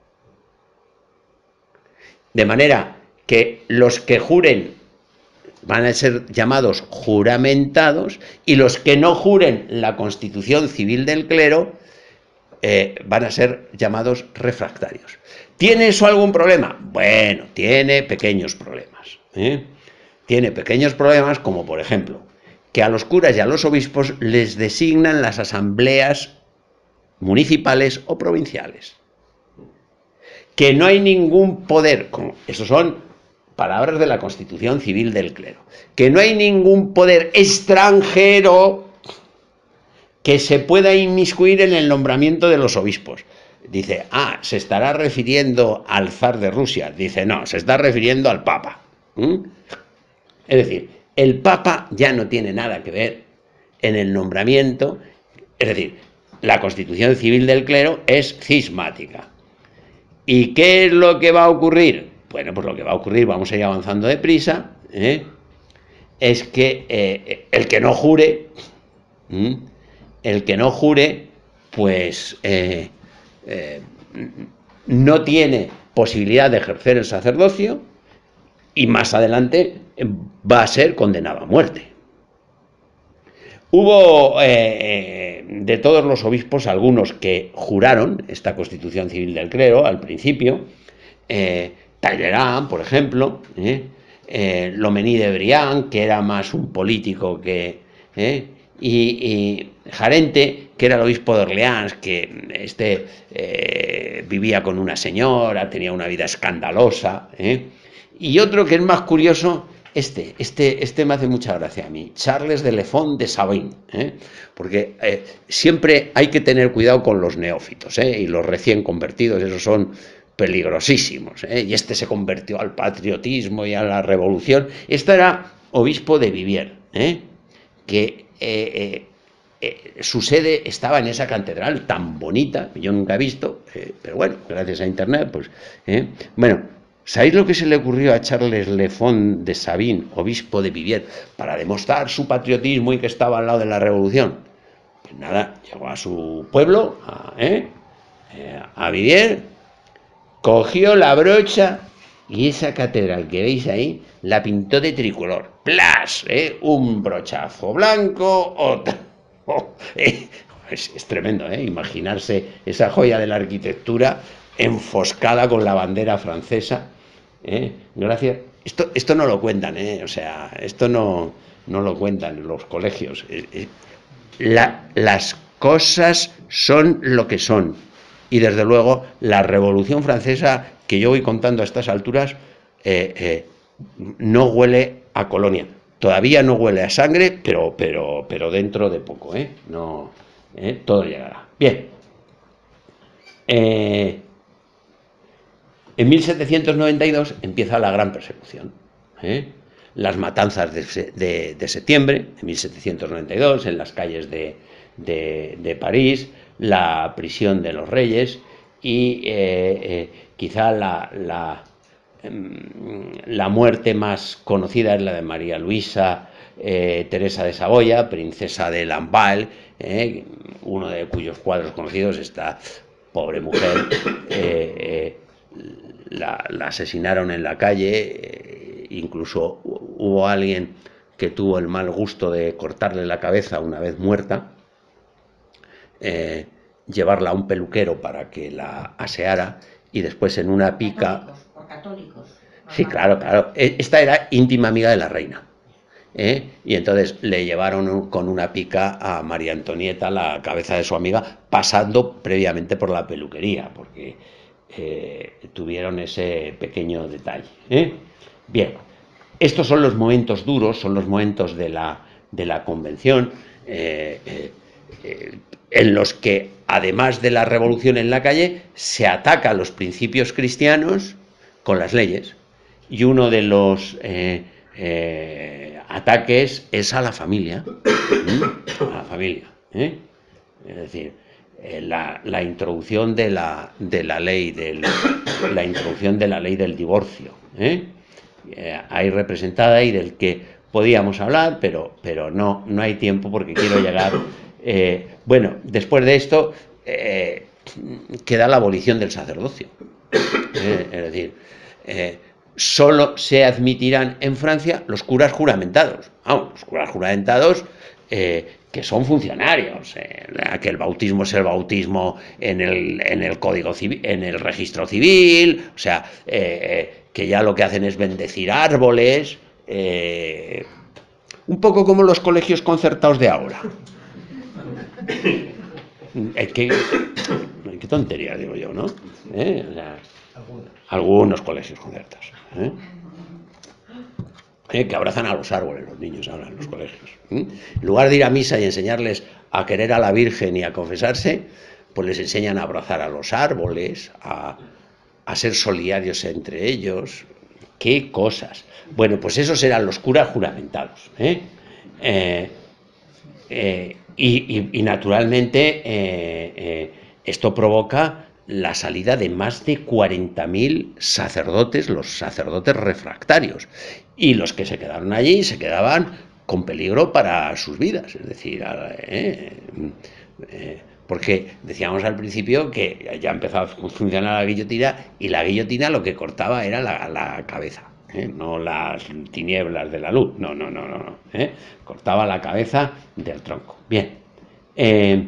De manera que los que juren van a ser llamados juramentados, y los que no juren la constitución civil del clero eh, van a ser llamados refractarios. ¿Tiene eso algún problema? Bueno, tiene pequeños problemas. ¿eh? Tiene pequeños problemas, como por ejemplo, que a los curas y a los obispos les designan las asambleas municipales o provinciales. Que no hay ningún poder, como, eso son palabras de la Constitución Civil del Clero, que no hay ningún poder extranjero que se pueda inmiscuir en el nombramiento de los obispos. dice, ah, se estará refiriendo al zar de Rusia. Dice, no, se está refiriendo al Papa. ¿Mm? Es decir, el Papa ya no tiene nada que ver en el nombramiento. Es decir, la constitución civil del clero es cismática. ¿Y qué es lo que va a ocurrir? Bueno, pues lo que va a ocurrir, vamos a ir avanzando deprisa, ¿eh? es que eh, el que no jure, ¿Mm? el que no jure, pues eh, eh, no tiene posibilidad de ejercer el sacerdocio y más adelante va a ser condenado a muerte. Hubo eh, de todos los obispos algunos que juraron esta constitución civil del clero al principio, eh, Talleyrand, por ejemplo, eh, eh, Loménie de Briand, que era más un político que... Eh, y, y Jarente, que era el obispo de Orleans, que este eh, vivía con una señora, tenía una vida escandalosa, eh, y otro que es más curioso, este, este, este me hace mucha gracia a mí, Charles de Lefon de Sabine, ¿eh? porque eh, siempre hay que tener cuidado con los neófitos, ¿eh? y los recién convertidos, esos son peligrosísimos, ¿eh? y este se convirtió al patriotismo y a la revolución. Este era obispo de Viviers, ¿eh? que eh, eh, eh, su sede estaba en esa catedral tan bonita, que yo nunca he visto, eh, pero bueno, gracias a internet, pues, ¿eh? bueno, ¿sabéis lo que se le ocurrió a Charles Lefon de Sabine, obispo de Viviers, para demostrar su patriotismo y que estaba al lado de la revolución? Pues nada, llegó a su pueblo, a, ¿eh? a Viviers, cogió la brocha y esa catedral que veis ahí la pintó de tricolor. ¡Plas! ¿eh? Un brochazo blanco, otra. Oh, eh. es, es tremendo, ¿eh? Imaginarse esa joya de la arquitectura enfoscada con la bandera francesa. ¿eh? Gracias. Esto, esto no lo cuentan, ¿eh? O sea, esto no, no lo cuentan en los colegios. La, las cosas son lo que son. Y desde luego la Revolución Francesa, que yo voy contando a estas alturas, eh, eh, no huele a colonia. Todavía no huele a sangre, pero, pero, pero dentro de poco, ¿eh? No, ¿eh? Todo llegará. Bien. Eh, en mil setecientos noventa y dos empieza la gran persecución. ¿eh? Las matanzas de, de, de septiembre de mil setecientos noventa y dos en las calles de, de, de París, la prisión de los reyes y eh, eh, quizá la, la, la muerte más conocida es la de María Luisa eh, Teresa de Saboya, princesa de Lamballe, eh, uno de cuyos cuadros conocidos, esta pobre mujer, eh, eh, la, la asesinaron en la calle, eh, incluso hubo alguien que tuvo el mal gusto de cortarle la cabeza una vez muerta, eh, llevarla a un peluquero para que la aseara y después en una pica... Católicos, por católicos. Sí, claro, claro. Esta era íntima amiga de la reina. ¿eh? Y entonces le llevaron con una pica a María Antonieta la cabeza de su amiga, pasando previamente por la peluquería, porque eh, tuvieron ese pequeño detalle. ¿eh? Bien, estos son los momentos duros, son los momentos de la, de la convención, eh, eh, eh, en los que, además de la revolución en la calle, se ataca a los principios cristianos con las leyes. Y uno de los eh, eh, ataques es a la familia, ¿eh? a la familia. ¿eh? Es decir, eh, la, la introducción de la, de la ley del, la introducción de la ley del divorcio. ¿eh? Eh, ahí representada y del que podíamos hablar, pero, pero no, no hay tiempo porque quiero llegar. Eh, bueno, después de esto eh, queda la abolición del sacerdocio. Eh, es decir, eh, solo se admitirán en Francia los curas juramentados. Ah, los curas juramentados eh, que son funcionarios, eh, que el bautismo es el bautismo en el, en el código civil, en el registro civil, o sea, eh, que ya lo que hacen es bendecir árboles, eh, un poco como los colegios concertados de ahora. Eh, ¿Qué, qué tontería digo yo, ¿no? ¿Eh? O sea, algunos colegios concertados. ¿eh? Eh, que abrazan a los árboles los niños ahora en los colegios. ¿eh? En lugar de ir a misa y enseñarles a querer a la Virgen y a confesarse, pues les enseñan a abrazar a los árboles, a, a ser solidarios entre ellos. ¡Qué cosas! Bueno, pues esos eran los curas juramentados, ¿eh? Eh, eh, y, y, y, naturalmente eh, eh, esto provoca la salida de más de cuarenta mil sacerdotes, los sacerdotes refractarios, y los que se quedaron allí se quedaban con peligro para sus vidas, es decir, eh, eh, porque decíamos al principio que ya empezaba a funcionar la guillotina, y la guillotina lo que cortaba era la, la cabeza. ¿Eh? No las tinieblas de la luz, no, no, no, no, no. ¿Eh? Cortaba la cabeza del tronco. Bien. Eh,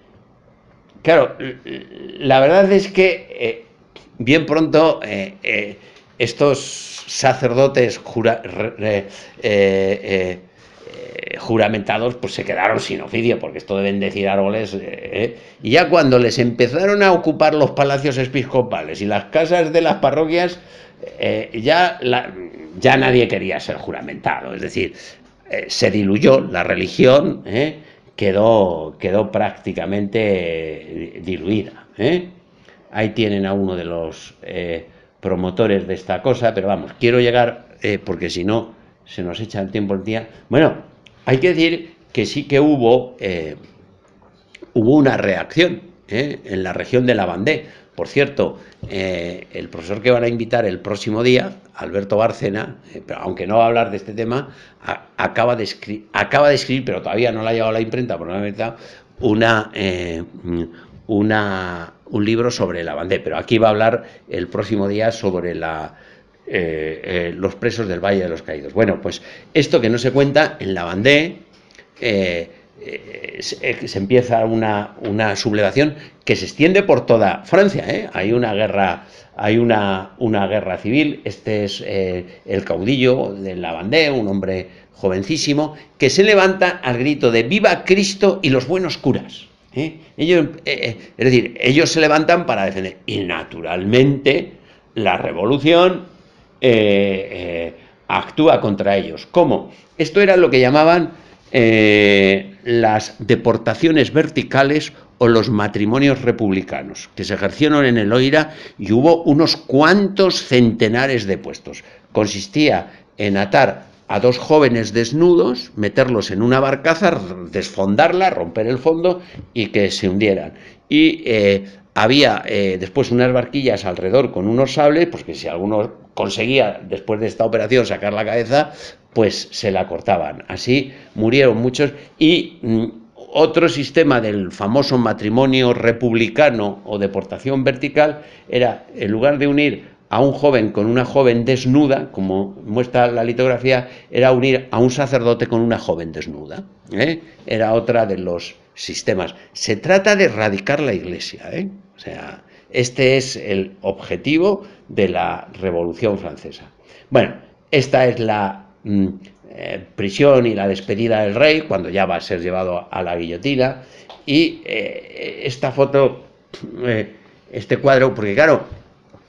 claro, la verdad es que eh, bien pronto eh, eh, estos sacerdotes jura, eh, eh, eh, juramentados pues se quedaron sin oficio, porque esto de bendecir árboles, eh, y ya cuando les empezaron a ocupar los palacios episcopales y las casas de las parroquias, Eh, ya, la, ya nadie quería ser juramentado, es decir, eh, se diluyó la religión, ¿eh? quedó, quedó prácticamente diluida. ¿eh? Ahí tienen a uno de los eh, promotores de esta cosa, pero vamos, quiero llegar, eh, porque si no se nos echa el tiempo el día. Bueno, hay que decir que sí que hubo, eh, hubo una reacción ¿eh? en la región de la Vendée. Por cierto, eh, el profesor que van a invitar el próximo día, Alberto Bárcena, eh, pero aunque no va a hablar de este tema, a, acaba, de escri acaba de escribir, pero todavía no le ha llegado a la imprenta, por no la una, eh, una, un libro sobre la Vendée. Pero aquí va a hablar el próximo día sobre la, eh, eh, los presos del Valle de los Caídos. Bueno, pues esto que no se cuenta, en la Vendée eh, eh, se, se empieza una, una sublevación que se extiende por toda Francia. ¿eh? Hay una guerra, hay una, una guerra civil. Este es eh, el caudillo de la Vendée, un hombre jovencísimo, que se levanta al grito de ¡Viva Cristo y los buenos curas! ¿eh? Ellos, eh, es decir, ellos se levantan para defender. Y naturalmente la revolución eh, eh, actúa contra ellos. ¿Cómo? Esto era lo que llamaban eh, las deportaciones verticales o los matrimonios republicanos, que se ejercieron en el Loira, y hubo unos cuantos centenares de puestos. Consistía en atar a dos jóvenes desnudos, meterlos en una barcaza, desfondarla, romper el fondo y que se hundieran. Y eh, había eh, después unas barquillas alrededor con unos sables, pues que si alguno conseguía después de esta operación sacar la cabeza, pues se la cortaban. Así murieron muchos. Y mmm, otro sistema del famoso matrimonio republicano o deportación vertical era, en lugar de unir a un joven con una joven desnuda, como muestra la litografía, era unir a un sacerdote con una joven desnuda. ¿eh? Era otra de los sistemas. Se trata de erradicar la Iglesia. ¿eh? O sea, este es el objetivo de la Revolución Francesa. Bueno, esta es la mm, eh, prisión y la despedida del rey, cuando ya va a ser llevado a la guillotina. Y eh, esta foto, eh, este cuadro, porque claro,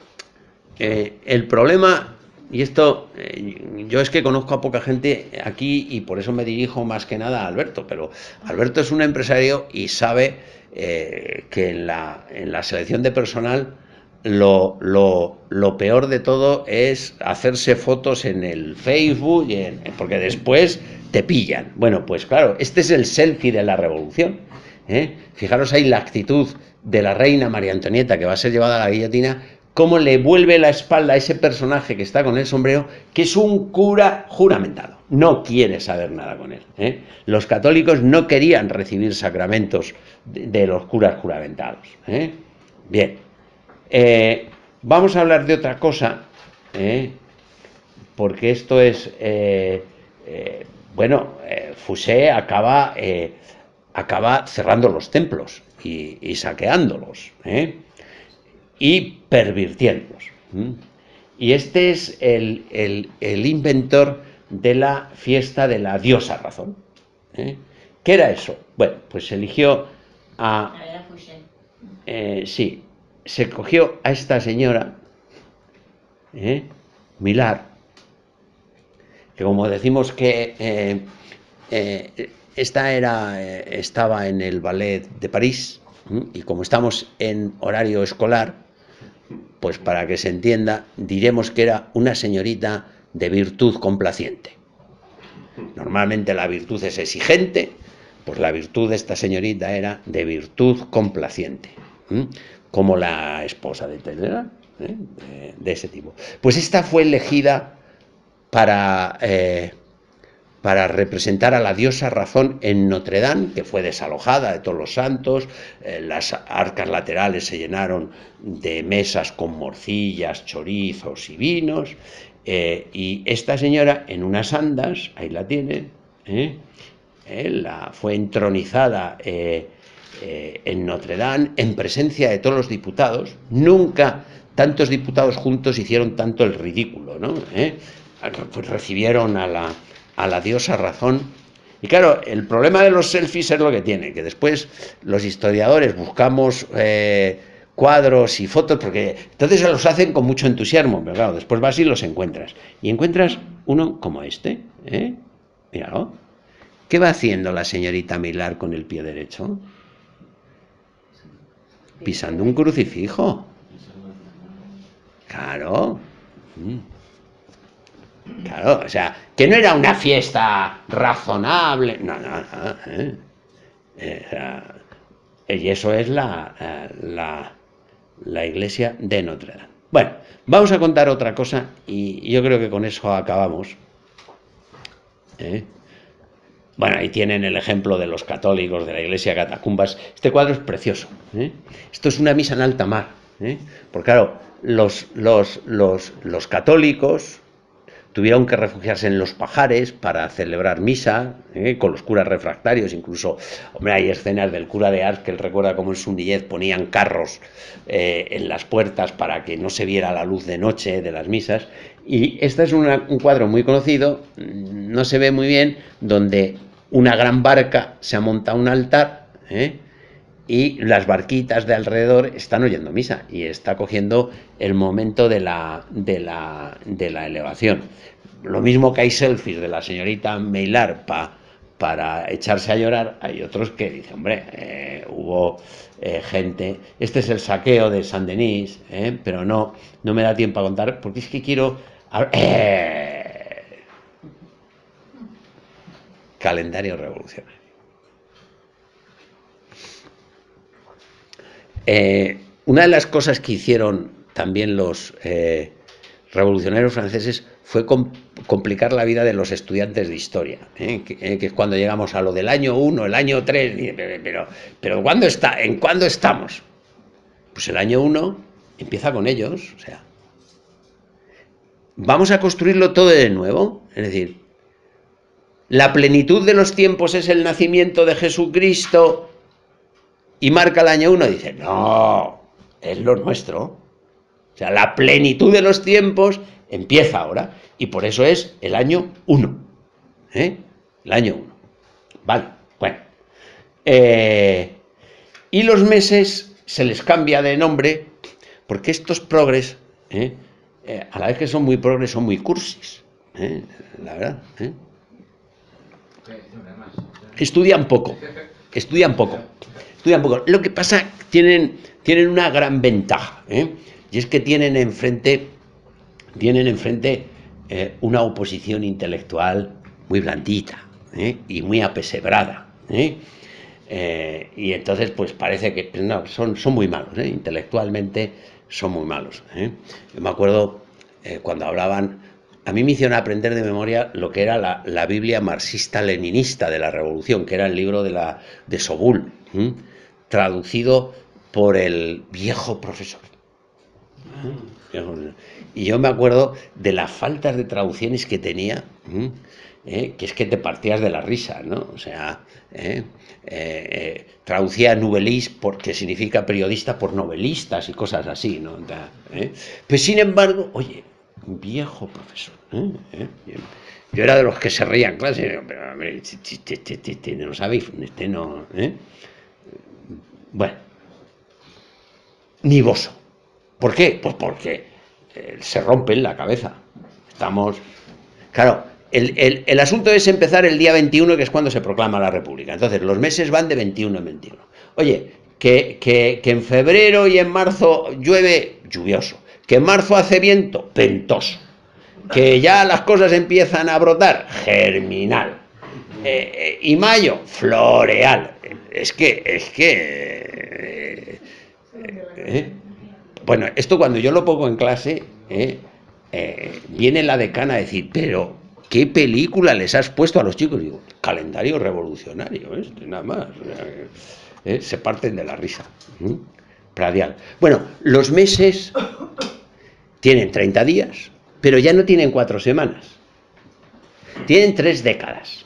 Eh, el problema, y esto, eh, yo es que conozco a poca gente aquí y por eso me dirijo más que nada a Alberto, pero Alberto es un empresario y sabe eh, que en la, en la selección de personal lo, lo, lo peor de todo es hacerse fotos en el Facebook, y en, porque después te pillan. Bueno, pues claro, este es el selfie de la revolución. ¿eh? Fijaros ahí la actitud de la reina María Antonieta, que va a ser llevada a la guillotina, cómo le vuelve la espalda a ese personaje que está con el sombrero, que es un cura juramentado. No quiere saber nada con él. ¿eh? Los católicos no querían recibir sacramentos de, de los curas juramentados. ¿eh? Bien. Eh, vamos a hablar de otra cosa, ¿eh? porque esto es... Eh, eh, bueno, eh, Fouché acaba, eh, acaba cerrando los templos y, y saqueándolos. ¿eh? Y pervirtiéndolos. Y este es el, el, el inventor de la fiesta de la diosa razón. ¿eh? ¿Qué era eso? Bueno, pues se eligió a... Eh, sí, se cogió a esta señora, ¿eh? Millar, que como decimos que eh, eh, esta era, eh, estaba en el ballet de París, Y como estamos en horario escolar, pues para que se entienda, diremos que era una señorita de virtud complaciente. Normalmente la virtud es exigente, pues la virtud de esta señorita era de virtud complaciente, ¿eh? Como la esposa de Taylor, ¿eh? de, de ese tipo. Pues esta fue elegida para, eh, para representar a la diosa Razón en Notre Dame, que fue desalojada de todos los santos. Eh, las arcas laterales se llenaron de mesas con morcillas, chorizos y vinos. Eh, y esta señora, en unas andas, ahí la tienen, ¿eh? Eh, la, fue entronizada eh, eh, en Notre Dame, en presencia de todos los diputados. Nunca tantos diputados juntos hicieron tanto el ridículo, ¿no? ¿Eh? Pues recibieron a la, a la diosa Razón. Y claro, el problema de los selfies es lo que tiene, que después los historiadores buscamos eh, cuadros y fotos, porque entonces se los hacen con mucho entusiasmo, pero claro, después vas y los encuentras. Y encuentras uno como este, ¿eh? Míralo. ¿Qué va haciendo la señorita Millar con el pie derecho? Pisando un crucifijo. Claro. Claro, o sea, que no era una fiesta razonable. No, no, no. ¿eh? Eh, o sea, y eso es la, la, la iglesia de Notre Dame. Bueno, vamos a contar otra cosa y yo creo que con eso acabamos. ¿Eh? Bueno, ahí tienen el ejemplo de los católicos de la iglesia Catacumbas. Este cuadro es precioso, ¿eh? Esto es una misa en alta mar, ¿eh? Porque claro, los, los, los, los católicos tuvieron que refugiarse en los pajares para celebrar misa, ¿eh? Con los curas refractarios. Incluso, hombre, hay escenas del cura de Ars que él recuerda cómo en su niñez ponían carros eh, en las puertas para que no se viera la luz de noche de las misas. Y este es una, un cuadro muy conocido, no se ve muy bien, donde una gran barca se ha montado un altar, ¿eh? Y las barquitas de alrededor están oyendo misa y está cogiendo el momento de la, de la, de la elevación. Lo mismo que hay selfies de la señorita Millar pa, para echarse a llorar, hay otros que dicen, hombre, eh, hubo eh, gente, este es el saqueo de Saint-Denis, eh, pero no, no me da tiempo a contar, porque es que quiero... Eh, calendario revolucionario. Eh, una de las cosas que hicieron también los eh, revolucionarios franceses fue com complicar la vida de los estudiantes de historia, ¿eh? Que, eh, que es cuando llegamos a lo del año uno, el año tres, pero, pero ¿cuándo está? ¿En cuándo estamos? Pues el año uno empieza con ellos, o sea, vamos a construirlo todo de nuevo, es decir, la plenitud de los tiempos es el nacimiento de Jesucristo, y marca el año uno, dice, no, es lo nuestro. O sea, la plenitud de los tiempos empieza ahora, y por eso es el año uno. ¿Eh? El año uno. Vale, bueno. Eh, y los meses se les cambia de nombre, porque estos progres, ¿eh? Eh, a la vez que son muy progres, son muy cursis. ¿Eh? La verdad. ¿eh? Estudian poco. Estudian poco. Estudian poco. Lo que pasa, tienen, tienen una gran ventaja, ¿eh? Y es que tienen enfrente, tienen enfrente eh, una oposición intelectual muy blandita, ¿eh? Y muy apesebrada, ¿eh? Eh, y entonces, pues parece que pues, no, son, son muy malos, ¿eh? Intelectualmente son muy malos, ¿eh? Yo me acuerdo eh, cuando hablaban, a mí me hicieron aprender de memoria lo que era la, la Biblia marxista-leninista de la Revolución, que era el libro de, la, de Soboul, ¿eh? Traducido por el viejo profesor. ¿Eh? Y yo me acuerdo de las faltas de traducciones que tenía, ¿eh? ¿Eh? Que es que te partías de la risa, ¿no? O sea, ¿eh? Eh, eh, traducía novelist, porque significa periodista, por novelistas y cosas así, ¿no? ¿Eh? Pues sin embargo, oye, un viejo profesor, ¿eh? ¿Eh? Yo era de los que se reían, clase, pero este no sabéis, este no, ¿eh? Bueno, nivoso. ¿Por qué? Pues porque eh, se rompe en la cabeza. Estamos... Claro, el, el, el asunto es empezar el día veintiuno, que es cuando se proclama la República. Entonces, los meses van de veintiuno en veintiuno. Oye, que, que, que en febrero y en marzo llueve lluvioso, que en marzo hace viento ventoso, que ya las cosas empiezan a brotar germinal, eh, eh, y mayo floreal. Es que, es que... Eh, eh, bueno, esto cuando yo lo pongo en clase, eh, eh, viene la decana a decir, pero ¿qué película les has puesto a los chicos? Digo, calendario revolucionario, ¿eh? Nada más. Eh, se parten de la risa. ¿Mm? Radial. Bueno, los meses tienen treinta días, pero ya no tienen cuatro semanas. Tienen tres décadas.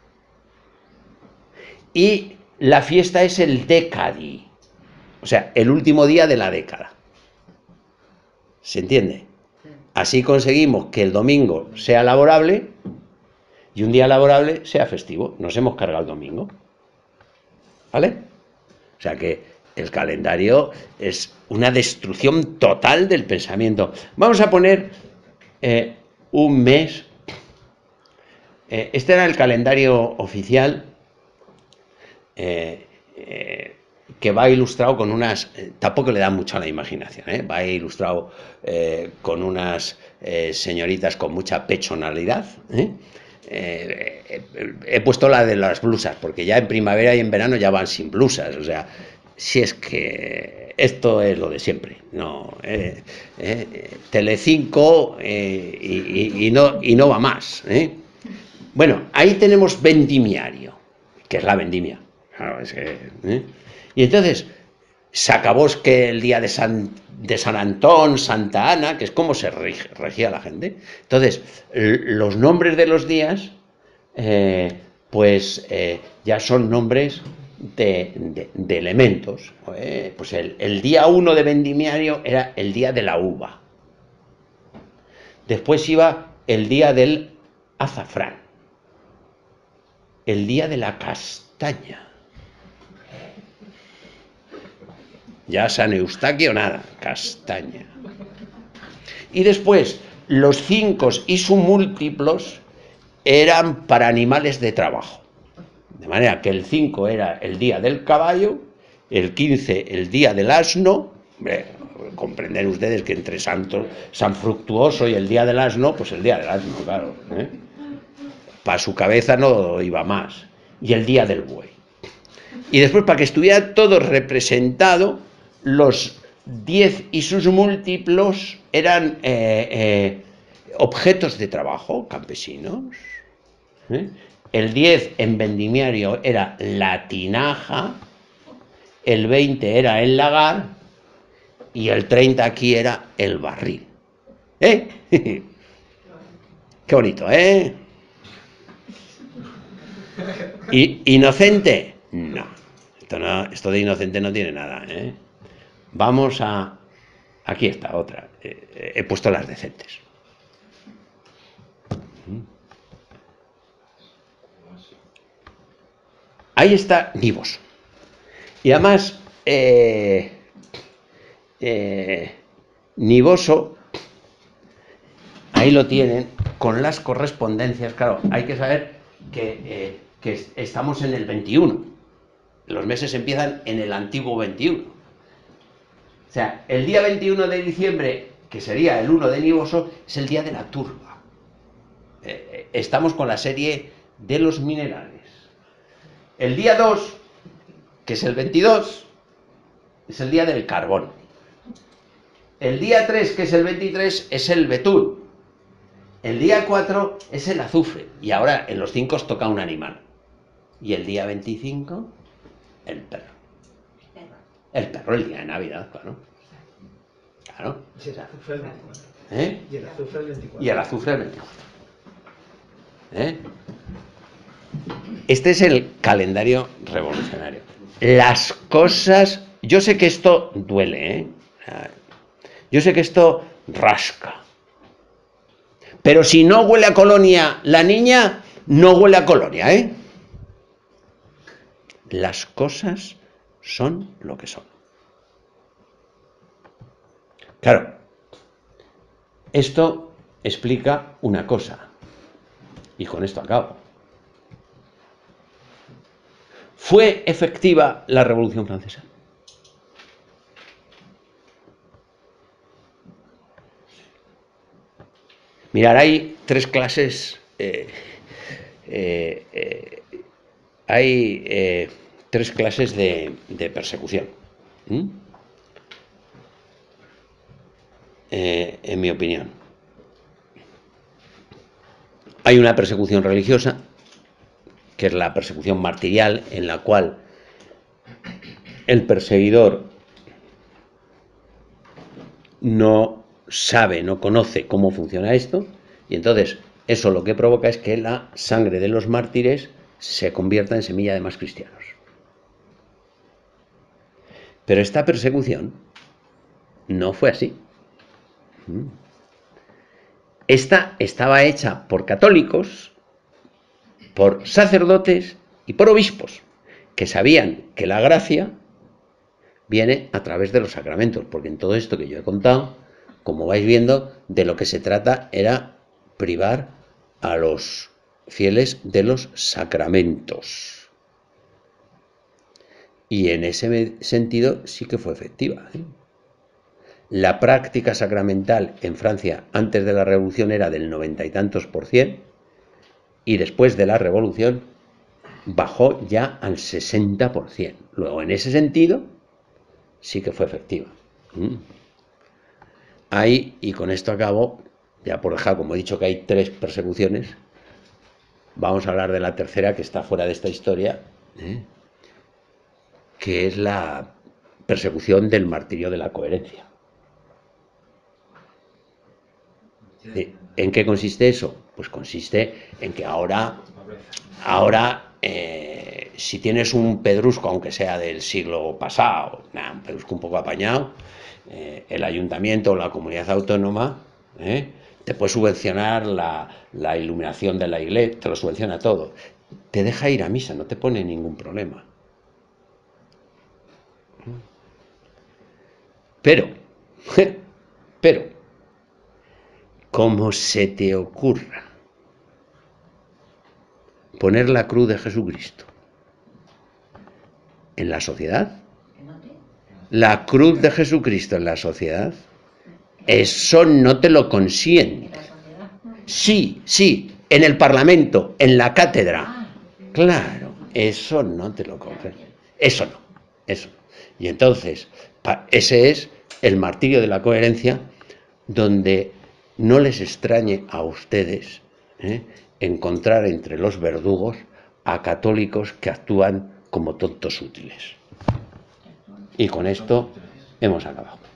Y la fiesta es el decadi, o sea, el último día de la década. ¿Se entiende? Así conseguimos que el domingo sea laborable y un día laborable sea festivo. Nos hemos cargado el domingo. ¿Vale? O sea que el calendario es una destrucción total del pensamiento. Vamos a poner eh, un mes. Eh, este era el calendario oficial, eh, eh, que va ilustrado con unas... Eh, tampoco le da mucho a la imaginación, ¿eh? Va ilustrado eh, con unas eh, señoritas con mucha pechonalidad, ¿eh? Eh, eh, he puesto la de las blusas, porque ya en primavera y en verano ya van sin blusas, o sea, si es que esto es lo de siempre, no, eh, eh, Telecinco eh, y, y, y, no, y no va más, ¿eh? Bueno, ahí tenemos vendimiario, que es la vendimia, claro, es que, ¿eh? Y entonces, sacabosque el día de San, de San Antón, Santa Ana, que es como se regía la gente. Entonces, los nombres de los días, eh, pues eh, ya son nombres de, de, de elementos. Eh, pues el, el día uno de vendimiario era el día de la uva. Después iba el día del azafrán, el día de la castaña. Ya San Eustaquio nada, castaña. Y después, los cinco y sus múltiplos eran para animales de trabajo. De manera que el cinco era el día del caballo, el quince el día del asno. Hombre, comprender ustedes que entre Santo, San Fructuoso y el día del asno, pues el día del asno, claro, ¿eh? Para su cabeza no iba más. Y el día del buey. Y después, para que estuviera todo representado, los diez y sus múltiplos eran eh, eh, objetos de trabajo, campesinos. ¿Eh? El diez en vendimiario era la tinaja, el veinte era el lagar y el treinta aquí era el barril. ¿Eh? Qué bonito, ¿eh? ¿Y inocente? No. Esto, no. esto de inocente no tiene nada, ¿eh? Vamos a... Aquí está otra. Eh, he puesto las decentes. Ahí está Nivos. Y además, eh, eh, Nivoso, ahí lo tienen, con las correspondencias. Claro, hay que saber que, eh, que estamos en el veintiuno. Los meses empiezan en el antiguo veintiuno. O sea, el día veintiuno de diciembre, que sería el uno de Nivoso, es el día de la turba. Eh, estamos con la serie de los minerales. El día dos, que es el veintidós, es el día del carbón. El día tres, que es el veintitrés, es el betún. El día cuatro es el azufre. Y ahora en los cinco toca un animal. Y el día veinticinco, el perro. El perro, el día de Navidad, claro. Claro. Y el azufre el veinticuatro. ¿Eh? Y el azufre el veinticuatro. Y el azufre el veinticuatro. ¿Eh? Este es el calendario revolucionario. Las cosas... Yo sé que esto duele, ¿eh? Yo sé que esto rasca. Pero si no huele a colonia la niña, no huele a colonia, ¿eh? Las cosas son lo que son. Claro, esto explica una cosa, y con esto acabo. ¿Fue efectiva la Revolución Francesa? Mirad, hay tres clases, eh, eh, eh, hay eh, tres clases de, de persecución, ¿Mm? eh, en mi opinión. Hay una persecución religiosa, que es la persecución martirial, en la cual el perseguidor no sabe, no conoce cómo funciona esto, y entonces eso lo que provoca es que la sangre de los mártires se convierta en semilla de más cristianos. Pero esta persecución no fue así. Esta estaba hecha por católicos, por sacerdotes y por obispos, que sabían que la gracia viene a través de los sacramentos, porque en todo esto que yo he contado, como vais viendo, de lo que se trata era privar a los fieles de los sacramentos. Y en ese sentido sí que fue efectiva, ¿eh? La práctica sacramental en Francia antes de la Revolución era del noventa y tantos por cien, y después de la Revolución bajó ya al sesenta por cien. Luego, en ese sentido, sí que fue efectiva. ¿Mm? Hay, y con esto acabo, ya por dejar, como he dicho que hay tres persecuciones, vamos a hablar de la tercera, que está fuera de esta historia, ¿eh? que es la persecución del martirio de la coherencia. ¿En qué consiste eso? Pues consiste en que ahora, ahora eh, si tienes un pedrusco, aunque sea del siglo pasado, nah, un pedrusco un poco apañado, eh, el ayuntamiento o la comunidad autónoma eh, te puede subvencionar la, la iluminación de la iglesia, te lo subvenciona todo. Te deja ir a misa, no te pone ningún problema. Pero, pero, como se te ocurra poner la cruz de Jesucristo en la sociedad, la cruz de Jesucristo en la sociedad, eso no te lo consiente. Sí, sí, en el Parlamento, en la cátedra. Claro, eso no te lo consiente. Eso no, eso no. Y entonces, ese es el martirio de la coherencia, donde no les extrañe a ustedes ¿eh? encontrar entre los verdugos a católicos que actúan como tontos útiles. Y con esto hemos acabado.